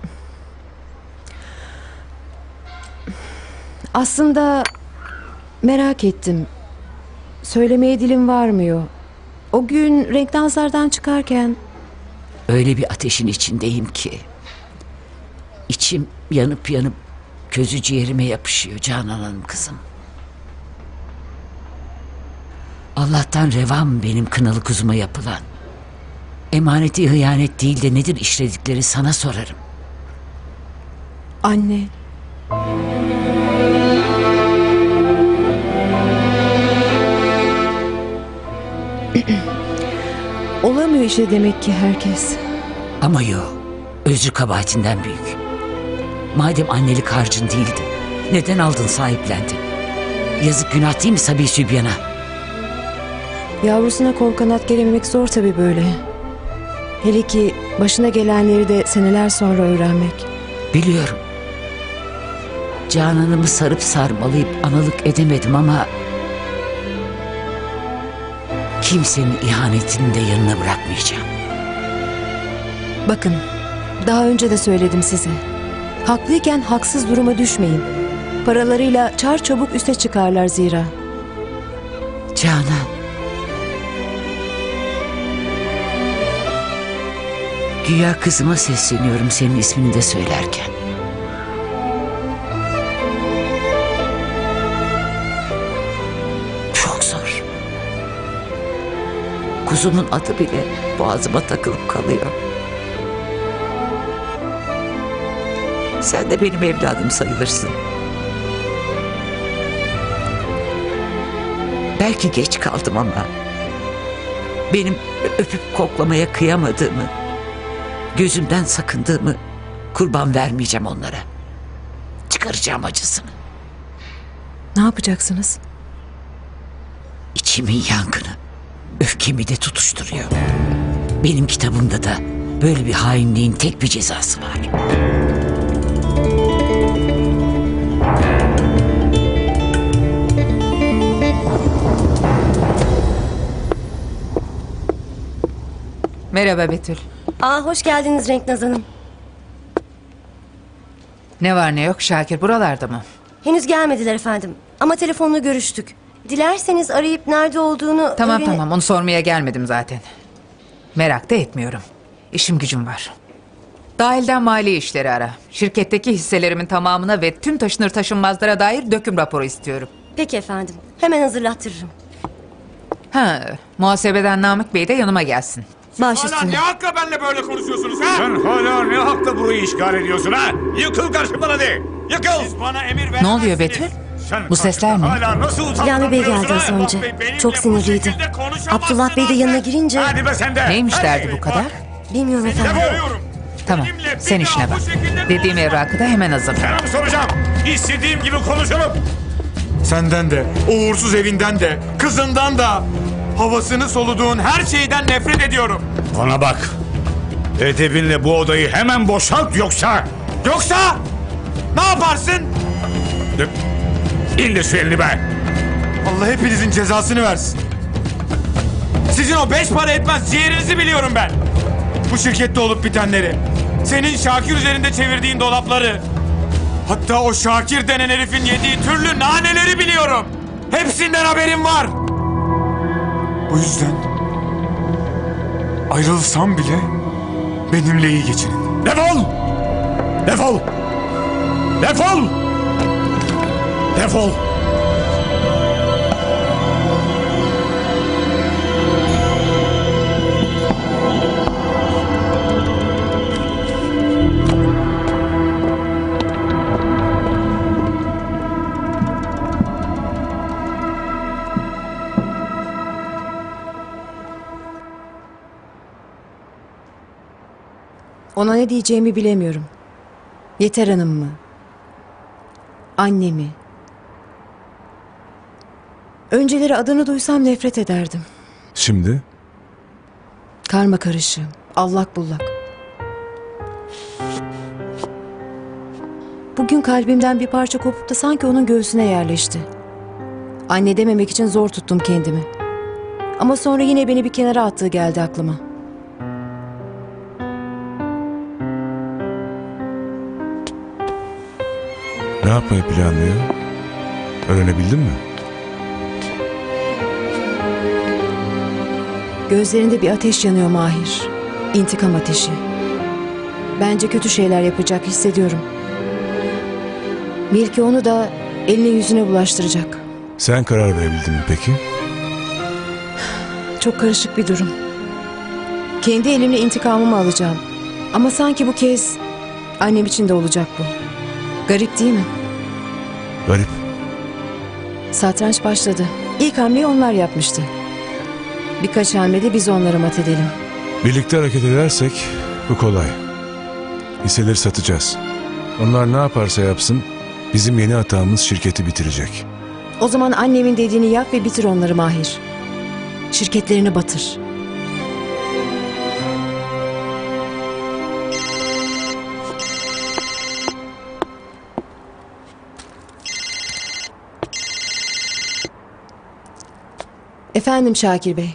Aslında merak ettim. Söylemeye dilim varmıyor. O gün renkdanslardan çıkarken... Öyle bir ateşin içindeyim ki... İçim yanıp yanıp közü ciğerime yapışıyor Canan Hanım kızım. Allah'tan revam benim kınalı kuzuma yapılan. Emaneti hıyanet değil de nedir işledikleri sana sorarım. Anne. Olamıyor işte demek ki herkes. Ama yok. Özrü kabahatinden büyük. Madem annelik harcın değildi, neden aldın sahiplendin? Yazık günah değil mi Sabi Sübyan'a? Yavrusuna kol kanat gelememek zor tabii böyle. Hele ki başına gelenleri de seneler sonra öğrenmek. Biliyorum. Canan'ımı sarıp sarmalayıp analık edemedim ama... kimsenin ihanetini de yanına bırakmayacağım. Bakın, daha önce de söyledim size. Haklıyken haksız duruma düşmeyin. Paralarıyla çar çabuk üste çıkarlar zira. Canan. Güya kızıma sesleniyorum senin ismini de söylerken. Çok zor. Kuzumun adı bile boğazıma takılıp kalıyor. Sen de benim evladım sayılırsın. Belki geç kaldım ama... benim öpüp koklamaya kıyamadığımı... gözümden sakındığımı... kurban vermeyeceğim onlara. Çıkaracağım acısını. Ne yapacaksınız? İçimin yangını... öfkemi de tutuşturuyor. Benim kitabımda da... böyle bir hainliğin tek bir cezası var. Merhaba Betül. Hoş geldiniz Renknaz Hanım. Ne var ne yok Şakir buralarda mı? Henüz gelmediler efendim. Ama telefonla görüştük. Dilerseniz arayıp nerede olduğunu... Tamam onu sormaya gelmedim zaten. Merak da etmiyorum. İşim gücüm var. Dahilden mali işleri ara. Şirketteki hisselerimin tamamına ve tüm taşınır taşınmazlara dair döküm raporu istiyorum. Peki efendim. Hemen hazırlattırırım. Muhasebeden Namık Bey de yanıma gelsin. Baş Hala üstüne. ne hakla benimle böyle konuşuyorsunuz ha? Sen hala ne hakla burayı işgal ediyorsun ha? Yıkıl karşımdan hadi. Yıkıl. Siz bana emir ver. Ne oluyor Betül? Bu sesler ne? Hala nasıl Hilami Bey geldi az önce. Çok sinirliydi. Abdullah Bey de yanına girince... Hadi be sen de. Neymiş derdi bu kadar? Bilmiyorum efendim. Tamam, sen işine bak. Dediğim evrakı da hemen hazırla. Sana mı soracağım? İstediğim gibi konuşurum. Senden de, o uğursuz evinden de, kızından da, havasını soluduğun her şeyden nefret ediyorum. Bana bak. Edebinle bu odayı hemen boşalt yoksa... Yoksa ne yaparsın? İndir şu elini be. Allah hepinizin cezasını versin. Sizin o 5 para etmez ciğerinizi biliyorum ben. Bu şirkette olup bitenleri. Senin Şakir üzerinde çevirdiğin dolapları. Hatta o Şakir denen herifin yediği türlü naneleri biliyorum. Hepsinden haberim var. Bu yüzden ayrılsam bile benimle iyi geçinin. Defol! Defol! Defol! Defol! Ona ne diyeceğimi bilemiyorum. Yeter Hanım mı? Anne mi? Önceleri adını duysam nefret ederdim. Şimdi? Karma karışım, allak bullak. Bugün kalbimden bir parça kopup da sanki onun göğsüne yerleşti. Anne dememek için zor tuttum kendimi. Ama sonra yine beni bir kenara attığı geldi aklıma. Ne yapmayı planlıyor? Öğrenebildin mi? Gözlerinde bir ateş yanıyor Mahir. İntikam ateşi. Bence kötü şeyler yapacak hissediyorum. Belki onu da eline yüzüne bulaştıracak. Sen karar verebildin mi peki? Çok karışık bir durum. Kendi elimle intikamımı alacağım. Ama sanki bu kez annem için de olacak bu. Garip değil mi? Garip. Satranç başladı. İlk hamleyi onlar yapmıştı. Birkaç hamlede biz onları mat edelim. Birlikte hareket edersek bu kolay. Hisseleri satacağız. Onlar ne yaparsa yapsın bizim yeni hatamız şirketi bitirecek. O zaman annemin dediğini yap ve bitir onları Mahir. Şirketlerini batır. Efendim Şakir Bey.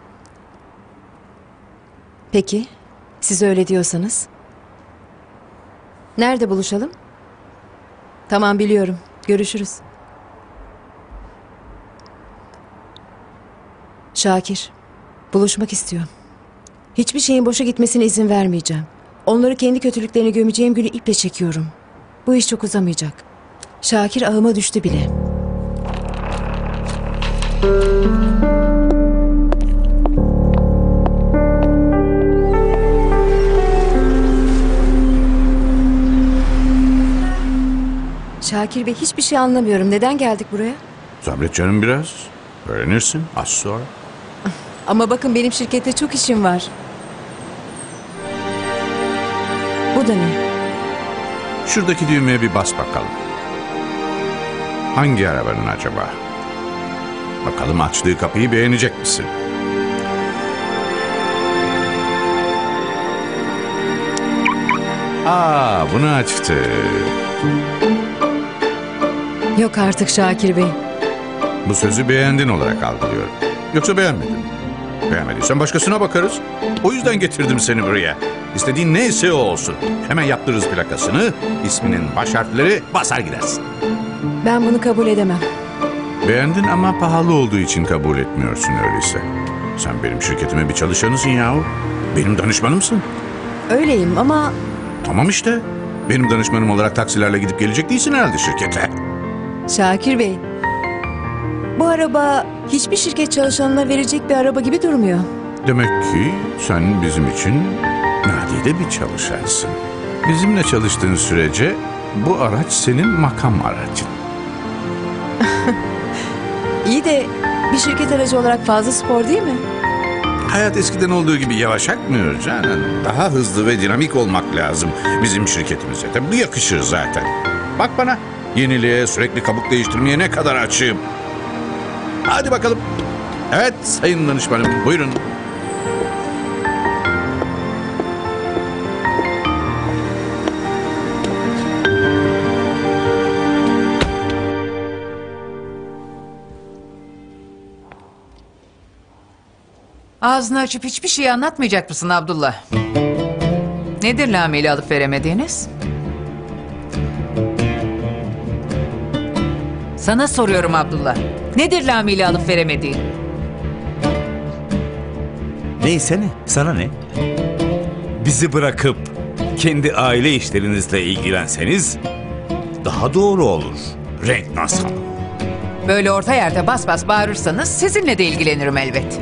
Peki, siz öyle diyorsanız. Nerede buluşalım? Tamam biliyorum. Görüşürüz. Şakir, buluşmak istiyor. Hiçbir şeyin boşa gitmesine izin vermeyeceğim. Onları kendi kötülüklerini gömeceğim günü iple çekiyorum. Bu iş çok uzamayacak. Şakir ağıma düştü bile. Şakir Bey hiçbir şey anlamıyorum. Neden geldik buraya? Sabret canım biraz. Öğrenirsin az sonra. Ama bakın benim şirkette çok işim var. Bu da ne? Şuradaki düğmeye bir bas bakalım. Hangi arabanın acaba? Bakalım açtığı kapıyı beğenecek misin? Bunu açtı. Yok artık Şakir Bey. Bu sözü beğendin olarak algılıyorum. Yoksa beğenmedin mi? Beğenmediysen başkasına bakarız. O yüzden getirdim seni buraya. İstediğin neyse o olsun. Hemen yaptırırız plakasını, isminin baş harfleri basar gidersin. Ben bunu kabul edemem. Beğendin ama pahalı olduğu için kabul etmiyorsun öyleyse. Sen benim şirketime bir çalışanısın yahu. Benim danışmanımsın. Öyleyim ama Tamam işte. Benim danışmanım olarak taksilerle gidip gelecek değilsin herhalde şirkete. Şakir Bey, bu araba hiçbir şirket çalışanına verecek bir araba gibi durmuyor. Demek ki sen bizim için nadide bir çalışansın. Bizimle çalıştığın sürece bu araç senin makam aracın. İyi de bir şirket aracı olarak fazla spor değil mi? Hayat eskiden olduğu gibi yavaş akmıyor canım. Daha hızlı ve dinamik olmak lazım bizim şirketimize. Tabii bu yakışır zaten. Bak bana, yeniliğe, sürekli kabuk değiştirmeye ne kadar açığım. Hadi bakalım. Evet sayın danışmanım, buyurun. Ağzını açıp hiçbir şey anlatmayacak mısın Abdullah? Nedir Lami'yle alıp veremediğiniz? Sana soruyorum Abdullah. Nedir Lami'yle alıp veremediğin? Neyse ne? Sana ne? Bizi bırakıp kendi aile işlerinizle ilgilenseniz daha doğru olur. Renknaz Hanım. Böyle orta yerde bas bas bağırırsanız sizinle de ilgilenirim elbet.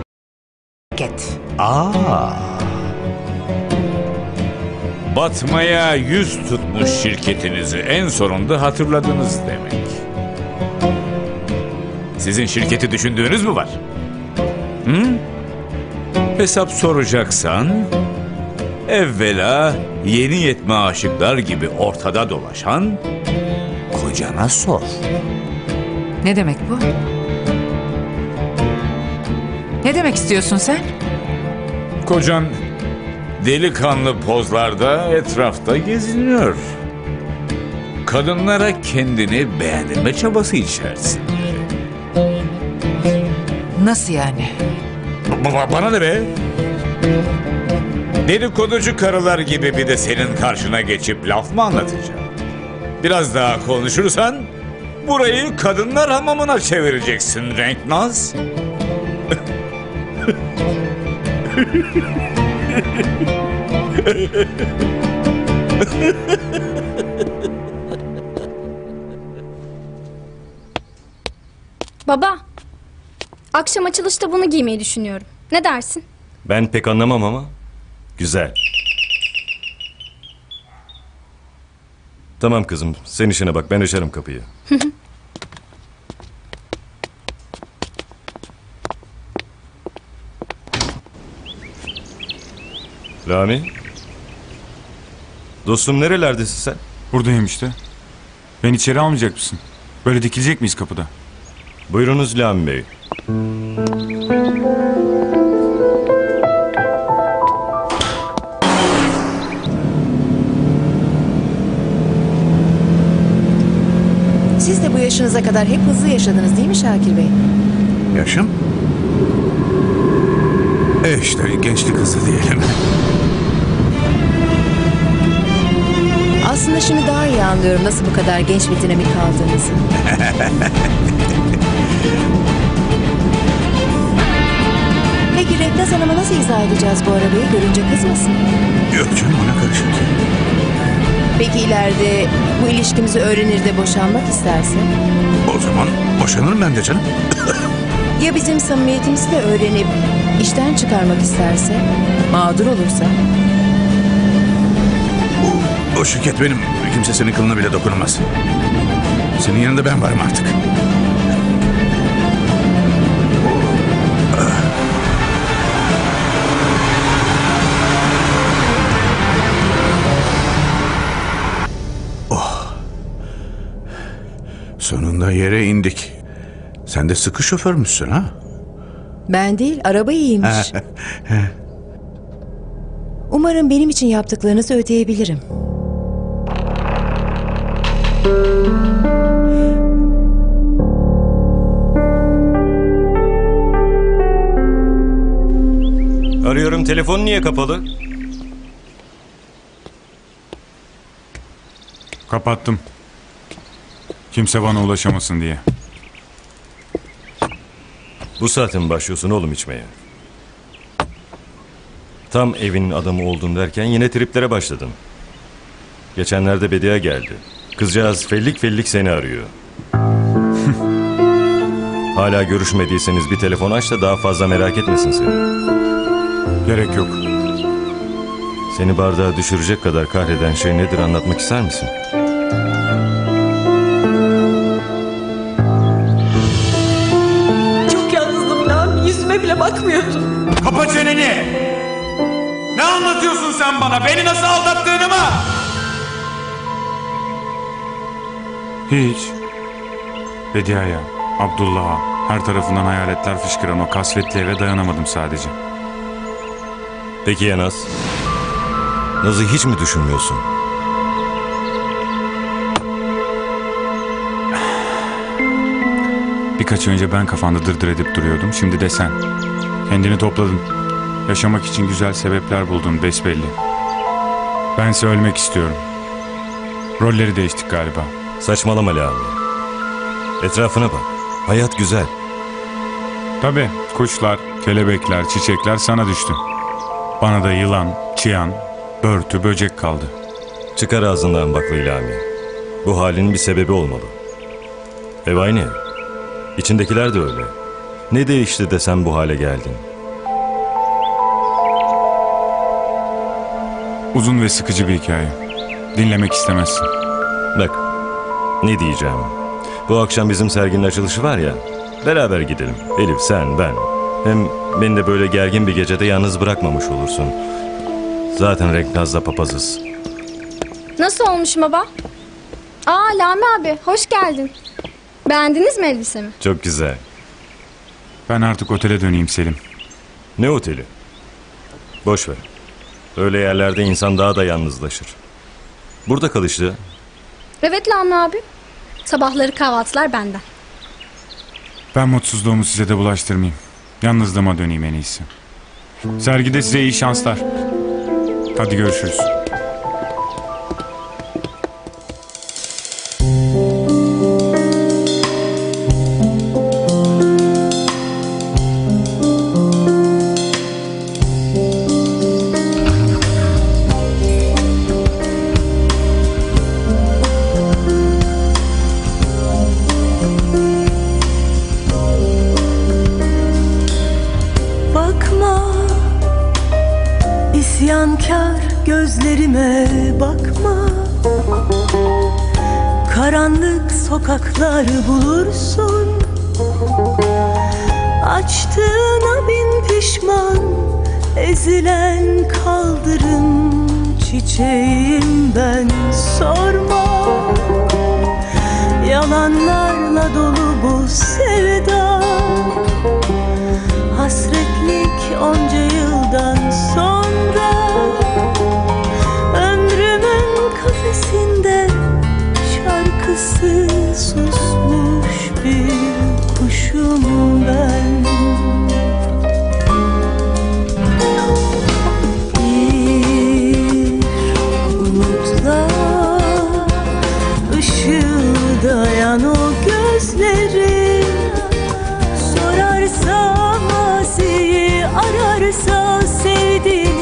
Batmaya yüz tutmuş şirketinizi en sonunda hatırladınız demek. Sizin şirketi düşündüğünüz mü var? Hı? Hesap soracaksan evvela yeni yetme aşıklar gibi ortada dolaşan kocana sor. Ne demek bu? Ne demek istiyorsun sen? Kocan delikanlı pozlarda etrafta geziniyor. Kadınlara kendini beğendirme çabası içerisinde. Nasıl yani? Bana ne be? Dedikoducu karılar gibi bir de senin karşına geçip laf mı anlatacağım? Biraz daha konuşursan burayı kadınlar hamamına çevireceksin Renknaz. Baba, akşam açılışta bunu giymeyi düşünüyorum. Ne dersin? Ben pek anlamam ama güzel. Tamam kızım, sen işine bak, ben açarım kapıyı. Rami? Dostum nerelerdesin sen? Buradayım işte. Beni içeri almayacak mısın? Böyle dikilecek miyiz kapıda? Buyurunuz Lami Bey. Siz de bu yaşınıza kadar hep hızlı yaşadınız değil mi Şakir Bey? Yaşım? İşte gençlik hızı diyelim. Aslında şimdi daha iyi anlıyorum nasıl bu kadar genç ve dinamik kaldığınızı. Peki Renknaz Hanım'a nasıl izah edeceğiz bu arabayı? Görünce kızmasın. Yok canım, ona karışık. Peki ileride bu ilişkimizi öğrenir de boşanmak isterse? O zaman boşanırım ben de canım. Ya bizim samimiyetimizi de öğrenip işten çıkarmak isterse? Mağdur olursa? O şirket benim. Kimse senin kılına bile dokunamaz. Senin yanında ben varım artık. Oh. Sonunda yere indik. Sen de sıkı şoförmüşsün ha? Ben değil, araba iyiymiş. Umarım benim için yaptıklarınızı ödeyebilirim. Arıyorum, telefon niye kapalı? Kapattım. Kimse bana ulaşamasın diye. Bu saatte mi başlıyorsun oğlum içmeye? Tam evinin adamı oldun derken yine triplere başladın. Geçenlerde Bediye geldi. Kızcağız fellik fellik seni arıyor. Hala görüşmediyseniz bir telefon aç da daha fazla merak etmesin seni. Gerek yok. Seni bardağa düşürecek kadar kahreden şey nedir anlatmak ister misin? Çok yalnızdım lan. Yüzüme bile bakmıyordum. Kapa çeneni! Ne anlatıyorsun sen bana? Beni nasıl aldattığını mı? Hiç. Bediye'ye, Abdullah'a, her tarafından hayaletler fışkıran o kasvetli eve dayanamadım sadece. Peki ya Naz? Naz'ı hiç mi düşünmüyorsun? Birkaç önce ben kafanda dırdır edip duruyordum. Şimdi de sen. Kendini topladın. Yaşamak için güzel sebepler buldun besbelli. Bense ölmek istiyorum. Rolleri değiştik galiba. Saçmalama Lami. Etrafına bak. Hayat güzel. Tabii kuşlar, kelebekler, çiçekler sana düştü. Bana da yılan, çıyan, börtü, böcek kaldı. Çıkar ağzından bakla Lami. Bu halinin bir sebebi olmalı. Ev aynı ev. İçindekiler de öyle. Ne değişti de sen bu hale geldin? Uzun ve sıkıcı bir hikaye. Dinlemek istemezsin. Bak, ne diyeceğim. Bu akşam bizim serginin açılışı var ya. Beraber gidelim. Elif, sen, ben. Hem beni de böyle gergin bir gecede yalnız bırakmamış olursun. Zaten Renknaz'la papazız. Nasıl olmuş baba? Aa Lami abi hoş geldin. Beğendiniz mi elbisemi? Çok güzel. Ben artık otele döneyim Selim. Ne oteli? Boş ver. Öyle yerlerde insan daha da yalnızlaşır. Burada kal işte. Evet Lami abi. Sabahları kahvaltılar benden. Ben mutsuzluğumu size de bulaştırmayayım. Yalnızlığıma döneyim en iyisi. Sergide size iyi şanslar. Hadi görüşürüz. İsyankar gözlerime bakma. Karanlık sokaklar bulursun. Açtığına bin pişman. Ezilen kaldırım çiçeğim ben, sorma. Yalanlarla dolu bu sevda. Hasretlik onca yıldan sonra. Ömrümün kafesinde şarkısı susmuş bir kuşum ben. Bir umutla ışıldayan o gözleri, sorarsa maziyi, ararsa sevdiğini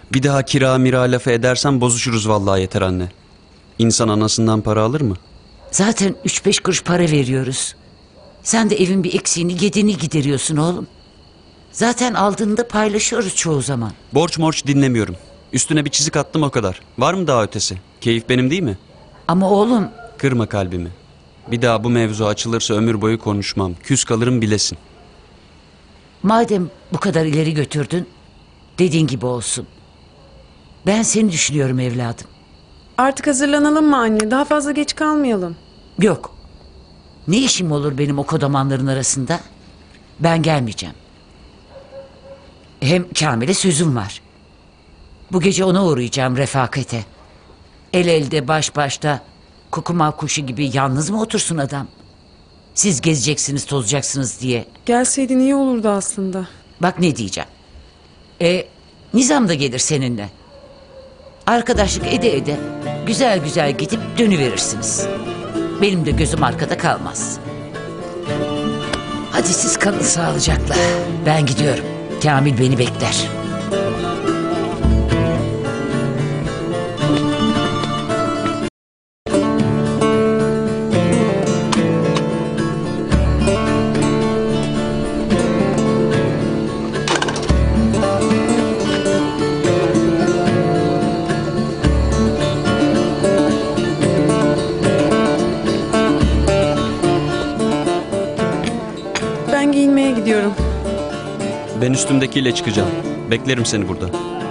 Bir daha kira mira lafı edersen bozuşuruz vallahi yeter anne. İnsan anasından para alır mı? Zaten 3-5 kuruş para veriyoruz. Sen de evin bir eksiğini yediğini gideriyorsun oğlum. Zaten aldığında paylaşıyoruz çoğu zaman. Borç morç dinlemiyorum. Üstüne bir çizik attım o kadar. Var mı daha ötesi? Keyif benim değil mi? Ama oğlum... Kırma kalbimi. Bir daha bu mevzu açılırsa ömür boyu konuşmam. Küs kalırım bilesin. Madem bu kadar ileri götürdün, dediğin gibi olsun. Ben seni düşünüyorum evladım. Artık hazırlanalım mı anne? Daha fazla geç kalmayalım. Yok. Ne işim olur benim o kodamanların arasında? Ben gelmeyeceğim. Hem Kamil'e sözüm var. Bu gece ona uğrayacağım refakate. El elde baş başta kukuma kuşu gibi yalnız mı otursun adam? Siz gezeceksiniz tozacaksınız diye. Gelseydin iyi olurdu aslında. Bak ne diyeceğim. Nizam da gelir seninle. Arkadaşlık ede ede güzel güzel gidip dönüverirsiniz. Benim de gözüm arkada kalmaz. Hadi siz kalın sağlıcakla. Ben gidiyorum. Kamil beni bekler. Ben giyinmeye gidiyorum. Ben üstümdekiyle çıkacağım. Beklerim seni burada.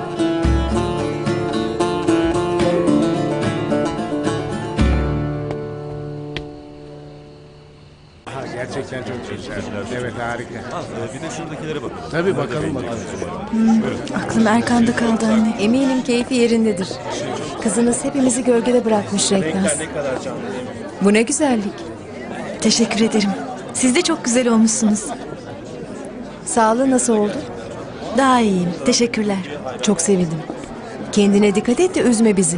Gerçekten çok güzel. Evet, harika. Bir de şuradakilere bakalım. Tabii bakalım. Aklım Erkan'da kaldı anne. Eminim keyfi yerindedir. Kızınız hepimizi gölgede bırakmış Renknaz. Bu ne güzellik. Teşekkür ederim. Siz de çok güzel olmuşsunuz. Sağlığı nasıl oldu? Daha iyiyim. Teşekkürler. Çok sevindim. Kendine dikkat et de üzme bizi.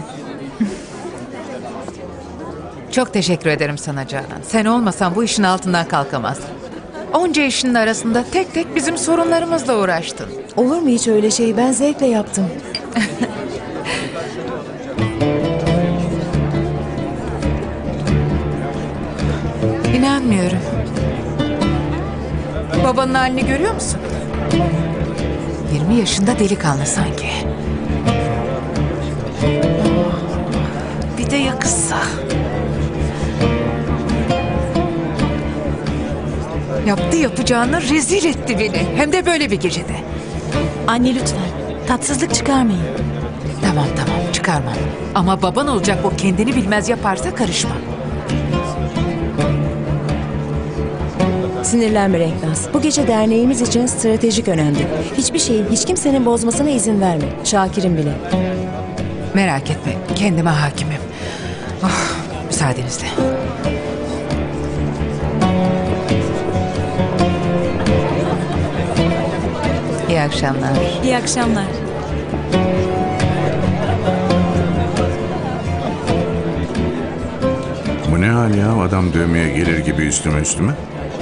Çok teşekkür ederim sana Canan. Sen olmasan bu işin altından kalkamazdın. Onca işin arasında tek tek bizim sorunlarımızla uğraştın. Olur mu hiç öyle şey? Ben zevkle yaptım. İnanmıyorum. Babanın halini görüyor musun? 20 yaşında delikanlı sanki. Bir de yakışsa. Yaptı yapacağını rezil etti beni. Hem de böyle bir gecede. Anne lütfen. Tatsızlık çıkarmayın. Tamam çıkarmam. Ama baban olacak o kendini bilmez yaparsa karışmam. Sinirlenme Renknaz. Bu gece derneğimiz için stratejik önemli. Hiçbir şeyin, hiç kimsenin bozmasına izin verme. Şakir'in bile. Merak etme. Kendime hakimim. Oh, müsaadenizle. İyi akşamlar. İyi akşamlar. Bu ne hal ya? Adam dövmeye gelir gibi üstüme.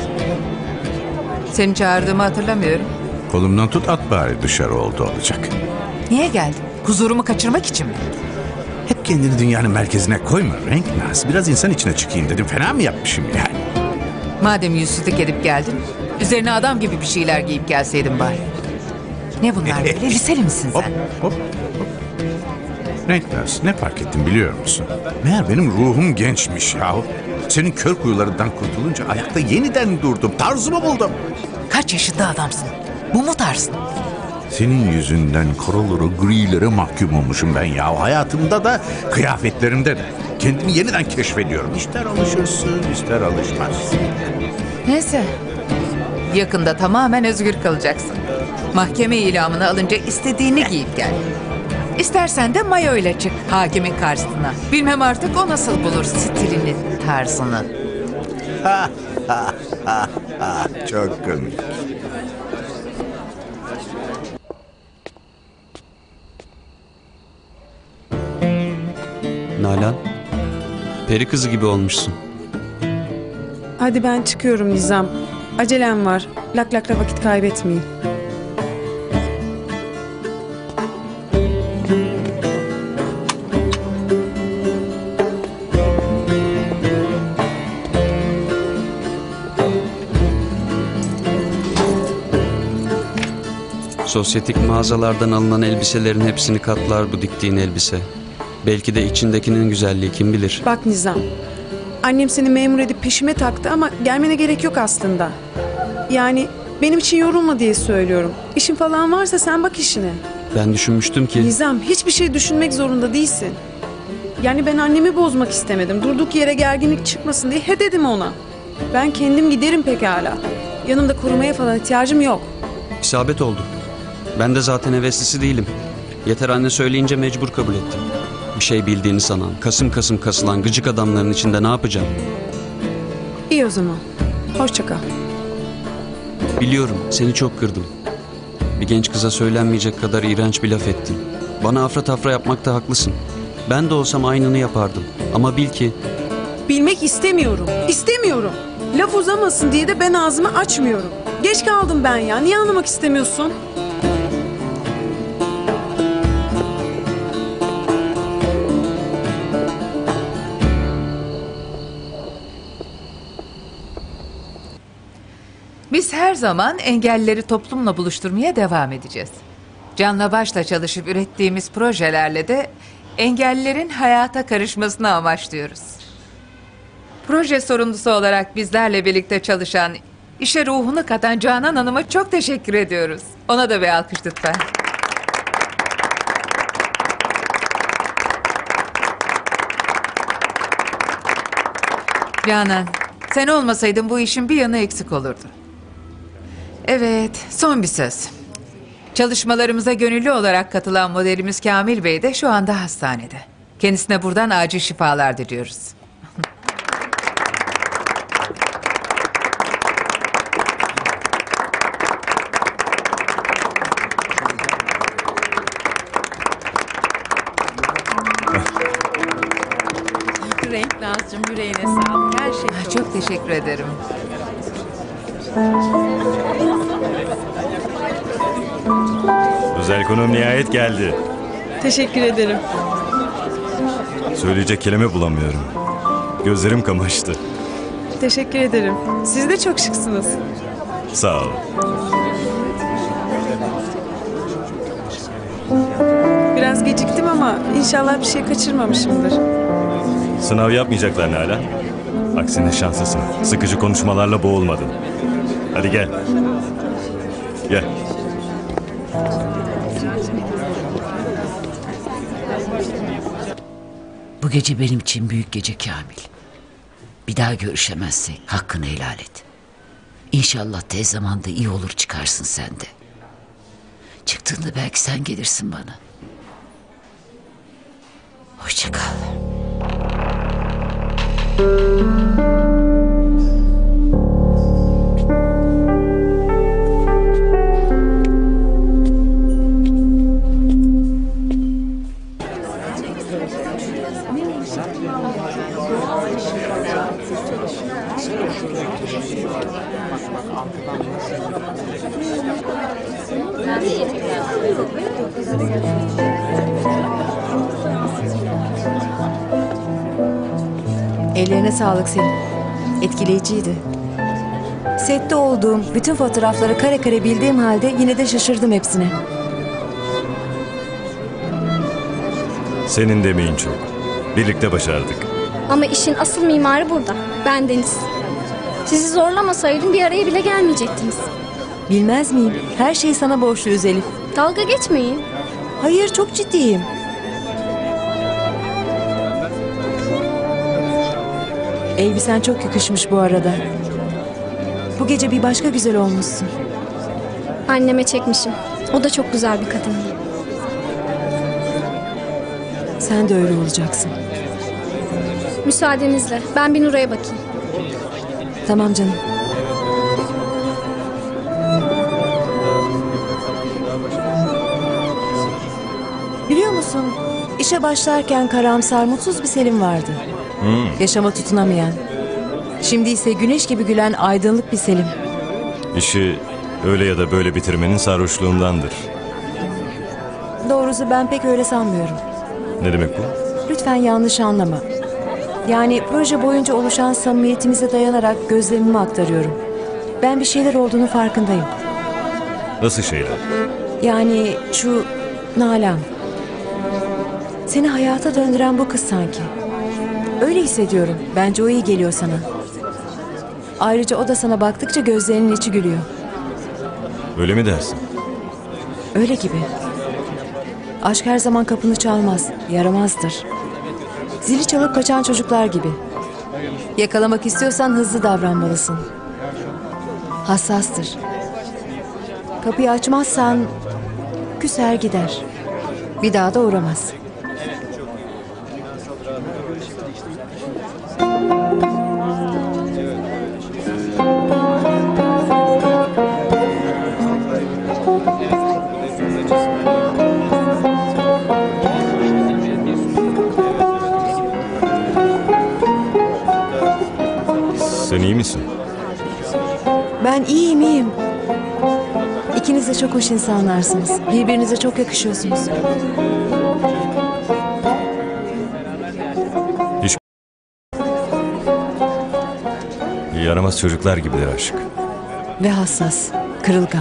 Seni çağırdığımı hatırlamıyorum. Kolumdan tut at bari dışarı oldu olacak. Niye geldin? Huzurumu kaçırmak için mi? Hep kendini dünyanın merkezine koyma Renknaz. Biraz insan içine çıkayım dedim. Fena mı yapmışım yani? Madem yüzsüzlük edip geldin, üzerine adam gibi bir şeyler giyip gelseydin bari. Ne bunlar böyle? Liseli misin sen? Hop. Renknaz ne fark ettim biliyor musun? Meğer benim ruhum gençmiş yahu. Senin kör kuyularından kurtulunca ayakta yeniden durdum. Tarzımı buldum. Kaç yaşında adamsın? Bu mu tarzın? Senin yüzünden karalara, grilere mahkum olmuşum ben ya. Hayatımda da, kıyafetlerimde de. Kendimi yeniden keşfediyorum. İster alışırsın, ister alışmazsın. Neyse. Yakında tamamen özgür kalacaksın. Mahkeme ilamını alınca istediğini giyip gel. İstersen de mayo ile çık hakimin karşısına. Bilmem artık o nasıl bulur stilini, tarzını. Çok komik. Nalan, peri kızı gibi olmuşsun. Hadi ben çıkıyorum Nizam. Acelem var. Lak vakit kaybetmeyin. Sosyetik mağazalardan alınan elbiselerin hepsini katlar bu diktiğin elbise. Belki de içindekinin güzelliği kim bilir. Bak Nizam, annem seni memur edip peşime taktı ama gelmene gerek yok aslında. Yani benim için yorulma diye söylüyorum. İşin falan varsa sen bak işine. Ben düşünmüştüm ki... Nizam, hiçbir şey düşünmek zorunda değilsin. Yani ben annemi bozmak istemedim. Durduk yere gerginlik çıkmasın diye he dedim ona. Ben kendim giderim pekala. Yanımda korumaya falan ihtiyacım yok. İsabet oldu. Ben de zaten heveslisi değilim. Yeter anne söyleyince mecbur kabul ettim. Bir şey bildiğini sanan, kasım kasım kasılan gıcık adamların içinde ne yapacağım? İyi o zaman. Hoşça kal. Biliyorum seni çok kırdım. Bir genç kıza söylenmeyecek kadar iğrenç bir laf ettim. Bana afra tafra yapmakta haklısın. Ben de olsam aynını yapardım. Ama bil ki... Bilmek istemiyorum. İstemiyorum. Laf uzamasın diye de ben ağzımı açmıyorum. Geç kaldım ben ya. Niye anlamak istemiyorsun? Biz her zaman engellileri toplumla buluşturmaya devam edeceğiz. Canla başla çalışıp ürettiğimiz projelerle de engellilerin hayata karışmasını amaçlıyoruz. Proje sorumlusu olarak bizlerle birlikte çalışan, işe ruhunu katan Canan Hanım'a çok teşekkür ediyoruz. Ona da bir alkış lütfen. Canan, sen olmasaydın bu işin bir yanı eksik olurdu. Evet, son bir söz. Çalışmalarımıza gönüllü olarak katılan modelimiz Kamil Bey de şu anda hastanede. Kendisine buradan acil şifalar diliyoruz. Renk Nazcığım, yüreğine sağlık. Her şey çok teşekkür ederim. Özel konum nihayet geldi. Teşekkür ederim. Söyleyecek kelime bulamıyorum. Gözlerim kamaştı. Teşekkür ederim. Siz de çok şıksınız. Sağ ol. Biraz geciktim ama inşallah bir şey kaçırmamışımdır. Sınav yapmayacaklar hala. Aksine şanslısın. Sıkıcı konuşmalarla boğulmadın. Hadi gel. Gel. Bu gece benim için büyük gece Kamil. Bir daha görüşemezsek hakkını helal et. İnşallah tez zamanda iyi olur çıkarsın sen de. Çıktığında belki sen gelirsin bana. Hoşça kal. Ellerine sağlık senin. Etkileyiciydi. Sette olduğum bütün fotoğrafları kare kare bildiğim halde yine de şaşırdım hepsine. Senin demeyin çok. Birlikte başardık. Ama işin asıl mimarı burada. Ben Deniz. Sizi zorlamasaydım bir araya bile gelmeyecektiniz. Bilmez miyim? Her şeyi sana borçluyuz Elif. Dalga geçmeyin. Hayır, çok ciddiyim. Elbisen çok yakışmış bu arada. Bu gece bir başka güzel olmuşsun. Anneme çekmişim. O da çok güzel bir kadındı. Sen de öyle olacaksın. Müsaadenizle ben bir Nuray'a bakayım. Tamam canım. Biliyor musun? İşe başlarken karamsar, mutsuz bir Selim vardı. Yaşama tutunamayan. Şimdi ise güneş gibi gülen aydınlık bir Selim. İşi öyle ya da böyle bitirmenin sarhoşluğundandır. Doğrusu ben pek öyle sanmıyorum. Ne demek bu? Lütfen yanlış anlama. Yani proje boyunca oluşan samimiyetimize dayanarak gözlemimi aktarıyorum. Ben bir şeyler olduğunu farkındayım. Nasıl şeyler? Yani şu Nalan. Seni hayata döndüren bu kız sanki. Öyle hissediyorum. Bence o iyi geliyor sana. Ayrıca o da sana baktıkça gözlerinin içi gülüyor. Öyle mi dersin? Öyle gibi. Aşk her zaman kapını çalmaz, yaramazdır. Zili çalıp kaçan çocuklar gibi. Yakalamak istiyorsan hızlı davranmalısın. Hassastır. Kapıyı açmazsan küser gider. Bir daha da uğramaz. Sen iyi misin? Ben iyiyim. İkiniz de çok hoş insanlarsınız. Birbirinize çok yakışıyorsunuz. Yaramaz çocuklar gibiler aşık. Ve hassas, kırılgan.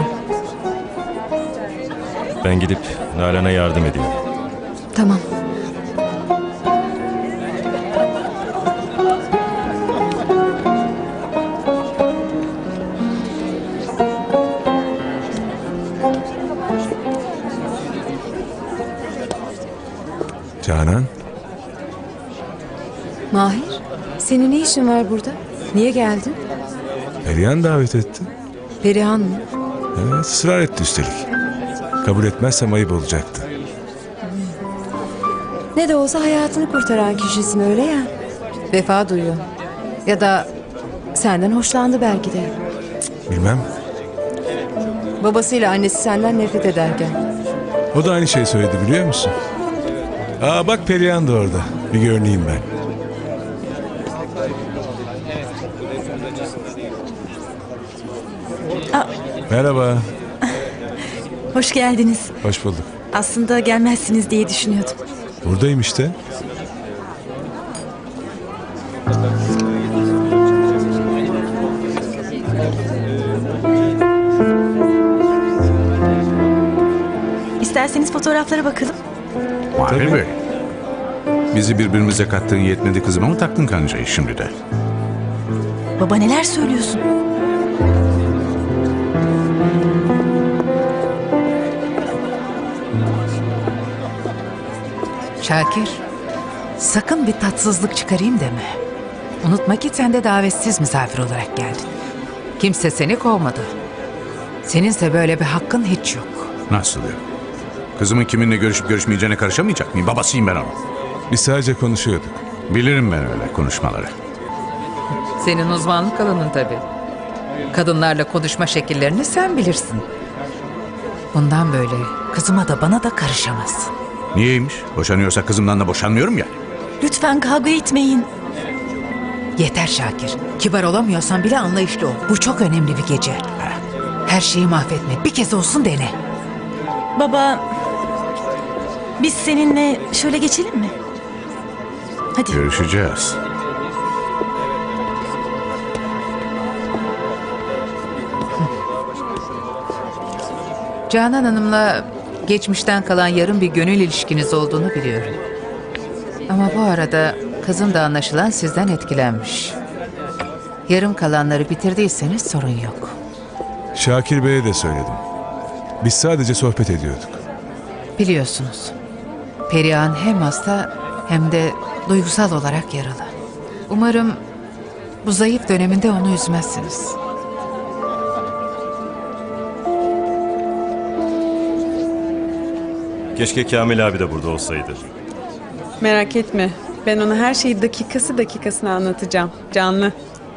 Ben gidip Nalan'a yardım edeyim. Tamam. Canan, Mahir, senin ne işin var burada? Niye geldin? Perihan davet etti. Perihan mı? Evet, ısrar etti üstelik. Kabul etmezsem ayıp olacaktı. Ne de olsa hayatını kurtaran kişisin öyle ya. Vefa duyuyor. Ya da senden hoşlandı belki de. Bilmem. Babasıyla annesi senden nefret ederken. O da aynı şeyi söyledi biliyor musun? Aa bak Perihan da orada. Bir görüneyim ben. Merhaba. Hoş geldiniz. Hoş bulduk. Aslında gelmezsiniz diye düşünüyordum. Buradayım işte. İsterseniz fotoğraflara bakalım. Mahir Bey. Bizi birbirimize kattığın yetmedi kızıma mı taktın kancayı şimdi de? Baba neler söylüyorsun? Şakir, sakın bir tatsızlık çıkarayım deme. Unutma ki sen de davetsiz misafir olarak geldin. Kimse seni kovmadı. Seninse böyle bir hakkın hiç yok. Nasıl ya? Kızımın kiminle görüşüp görüşmeyeceğine karışamayacak mıyım? Babasıyım ben onun. Biz sadece konuşuyorduk. Bilirim ben öyle konuşmaları. Senin uzmanlık alanın tabii. Kadınlarla konuşma şekillerini sen bilirsin. Bundan böyle kızıma da bana da karışamazsın. Niyeymiş? Boşanıyorsa kızımdan da boşanmıyorum ya. Lütfen kavga etmeyin. Yeter Şakir. Kibar olamıyorsan bile anlayışlı ol. Bu çok önemli bir gece. Her şeyi mahvetme. Bir kez olsun dene. Baba, biz seninle şöyle geçelim mi? Hadi. Görüşeceğiz. Canan Hanım'la geçmişten kalan yarım bir gönül ilişkiniz olduğunu biliyorum. Ama bu arada kızım da anlaşılan sizden etkilenmiş. Yarım kalanları bitirdiyseniz sorun yok. Şakir Bey'e de söyledim. Biz sadece sohbet ediyorduk. Biliyorsunuz, Perihan hem hasta hem de duygusal olarak yaralı. Umarım bu zayıf döneminde onu üzmezsiniz. Keşke Kamil abi de burada olsaydı. Merak etme. Ben ona her şeyi dakikası dakikasına anlatacağım. Canlı.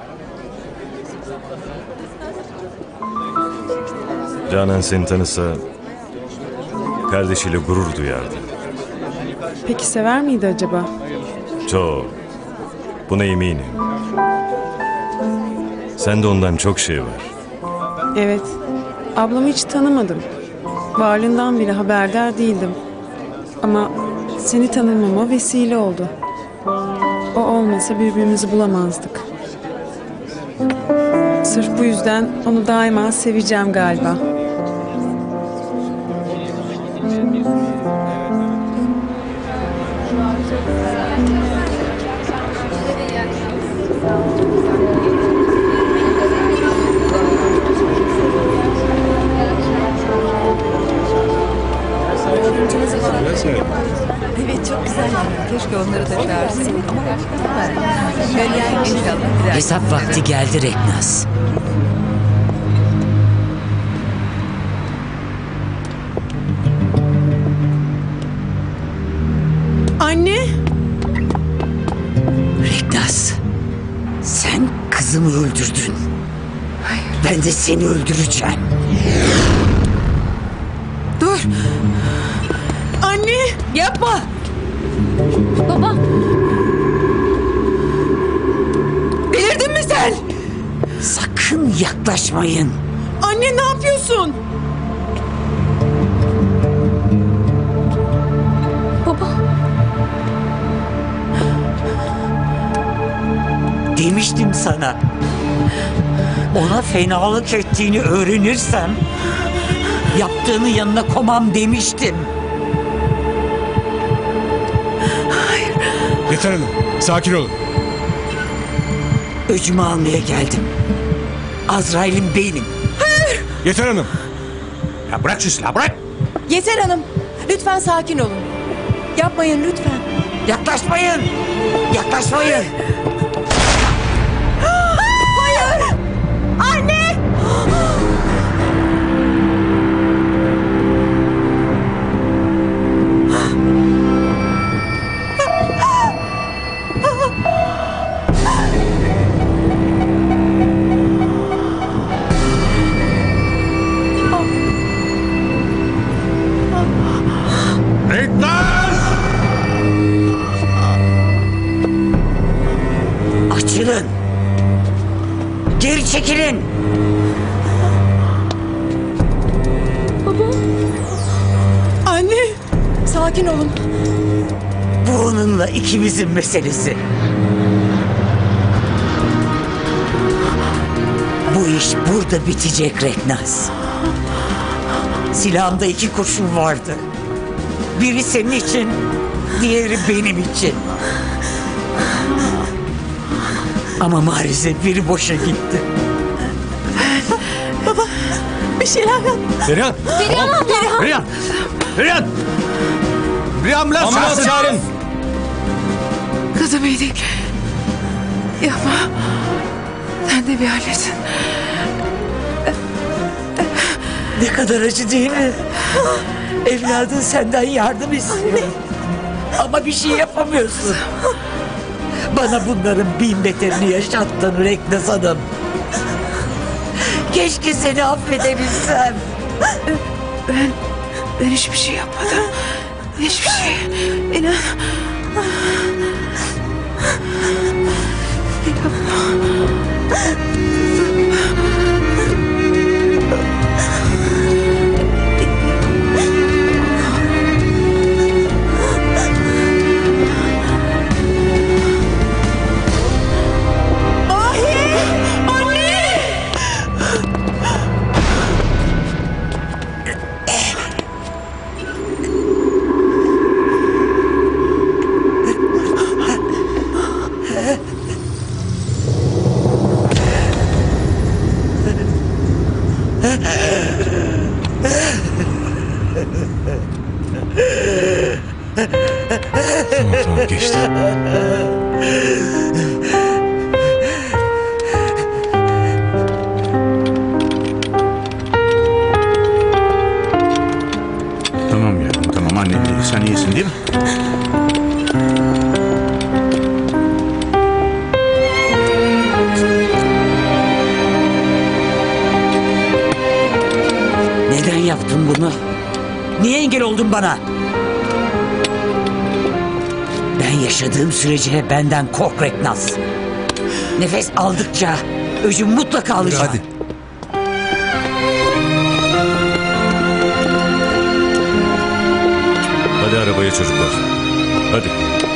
Canan seni tanısa kardeşiyle gurur duyardı. Peki sever miydi acaba? Çok. Buna eminim. Sende ondan çok şey var. Evet. Ablamı hiç tanımadım. Varlığından bile haberdar değildim. Ama seni tanımama vesile oldu. O olmasa birbirimizi bulamazdık. Sırf bu yüzden onu daima seveceğim galiba. Evet çok güzel. Keşke onları da çağırsaydık ama ben inşallah. Hesap vakti geldi Reknaz. Anne. Reknaz, sen kızımı öldürdün. Ben de seni öldüreceğim. Dur. Anne. Yapma. Baba. Delirdin mi sen? Sakın yaklaşmayın. Anne ne yapıyorsun? Baba. Demiştim sana. Ona fenalık ettiğini öğrenirsem yaptığını yanına komam demiştim. Yeter Hanım, sakin olun. Öcümü almaya geldim. Azrail'im benim. Yeter Hanım. Ya bırak şu silahı, bırak. Yeter Hanım. Lütfen sakin olun. Yapmayın lütfen. Yaklaşmayın. Yaklaşmayın. Hayır. Anne. Açılın. Geri çekilin. Anne. Sakin olun. Bu onunla ikimizin meselesi. Bu iş burada bitecek Reknaz. Silahımda 2 kurşun vardı. Biri senin için, diğeri benim için. Ama maalesef biri boşa gitti. Baba bir şeyler yap. Perihan. Perihan abla. Perihan. Perihan. Bir ambulans Ambulans çağırın. Kızım iyi değil. Yapma. Sen de bir annesin. Ne kadar acı değil mi? Evladın senden yardım istiyor. Ama bir şey yapamıyorsun. Bana bunların 1000 beterini yaşattın Reknaz Hanım. Keşke seni affedebilsem. Ben hiçbir şey yapmadım. Hiçbir şey. İnan. Tamam geçti. Tamam ya, tamam anne. Sen iyisin değil mi? Neden yaptın bunu? Niye engel oldun bana? Ben yaşadığım sürece benden kork Reknaz. Nefes aldıkça öcüm mutlaka alacağım. Hadi. Hadi arabaya çocuklar. Hadi.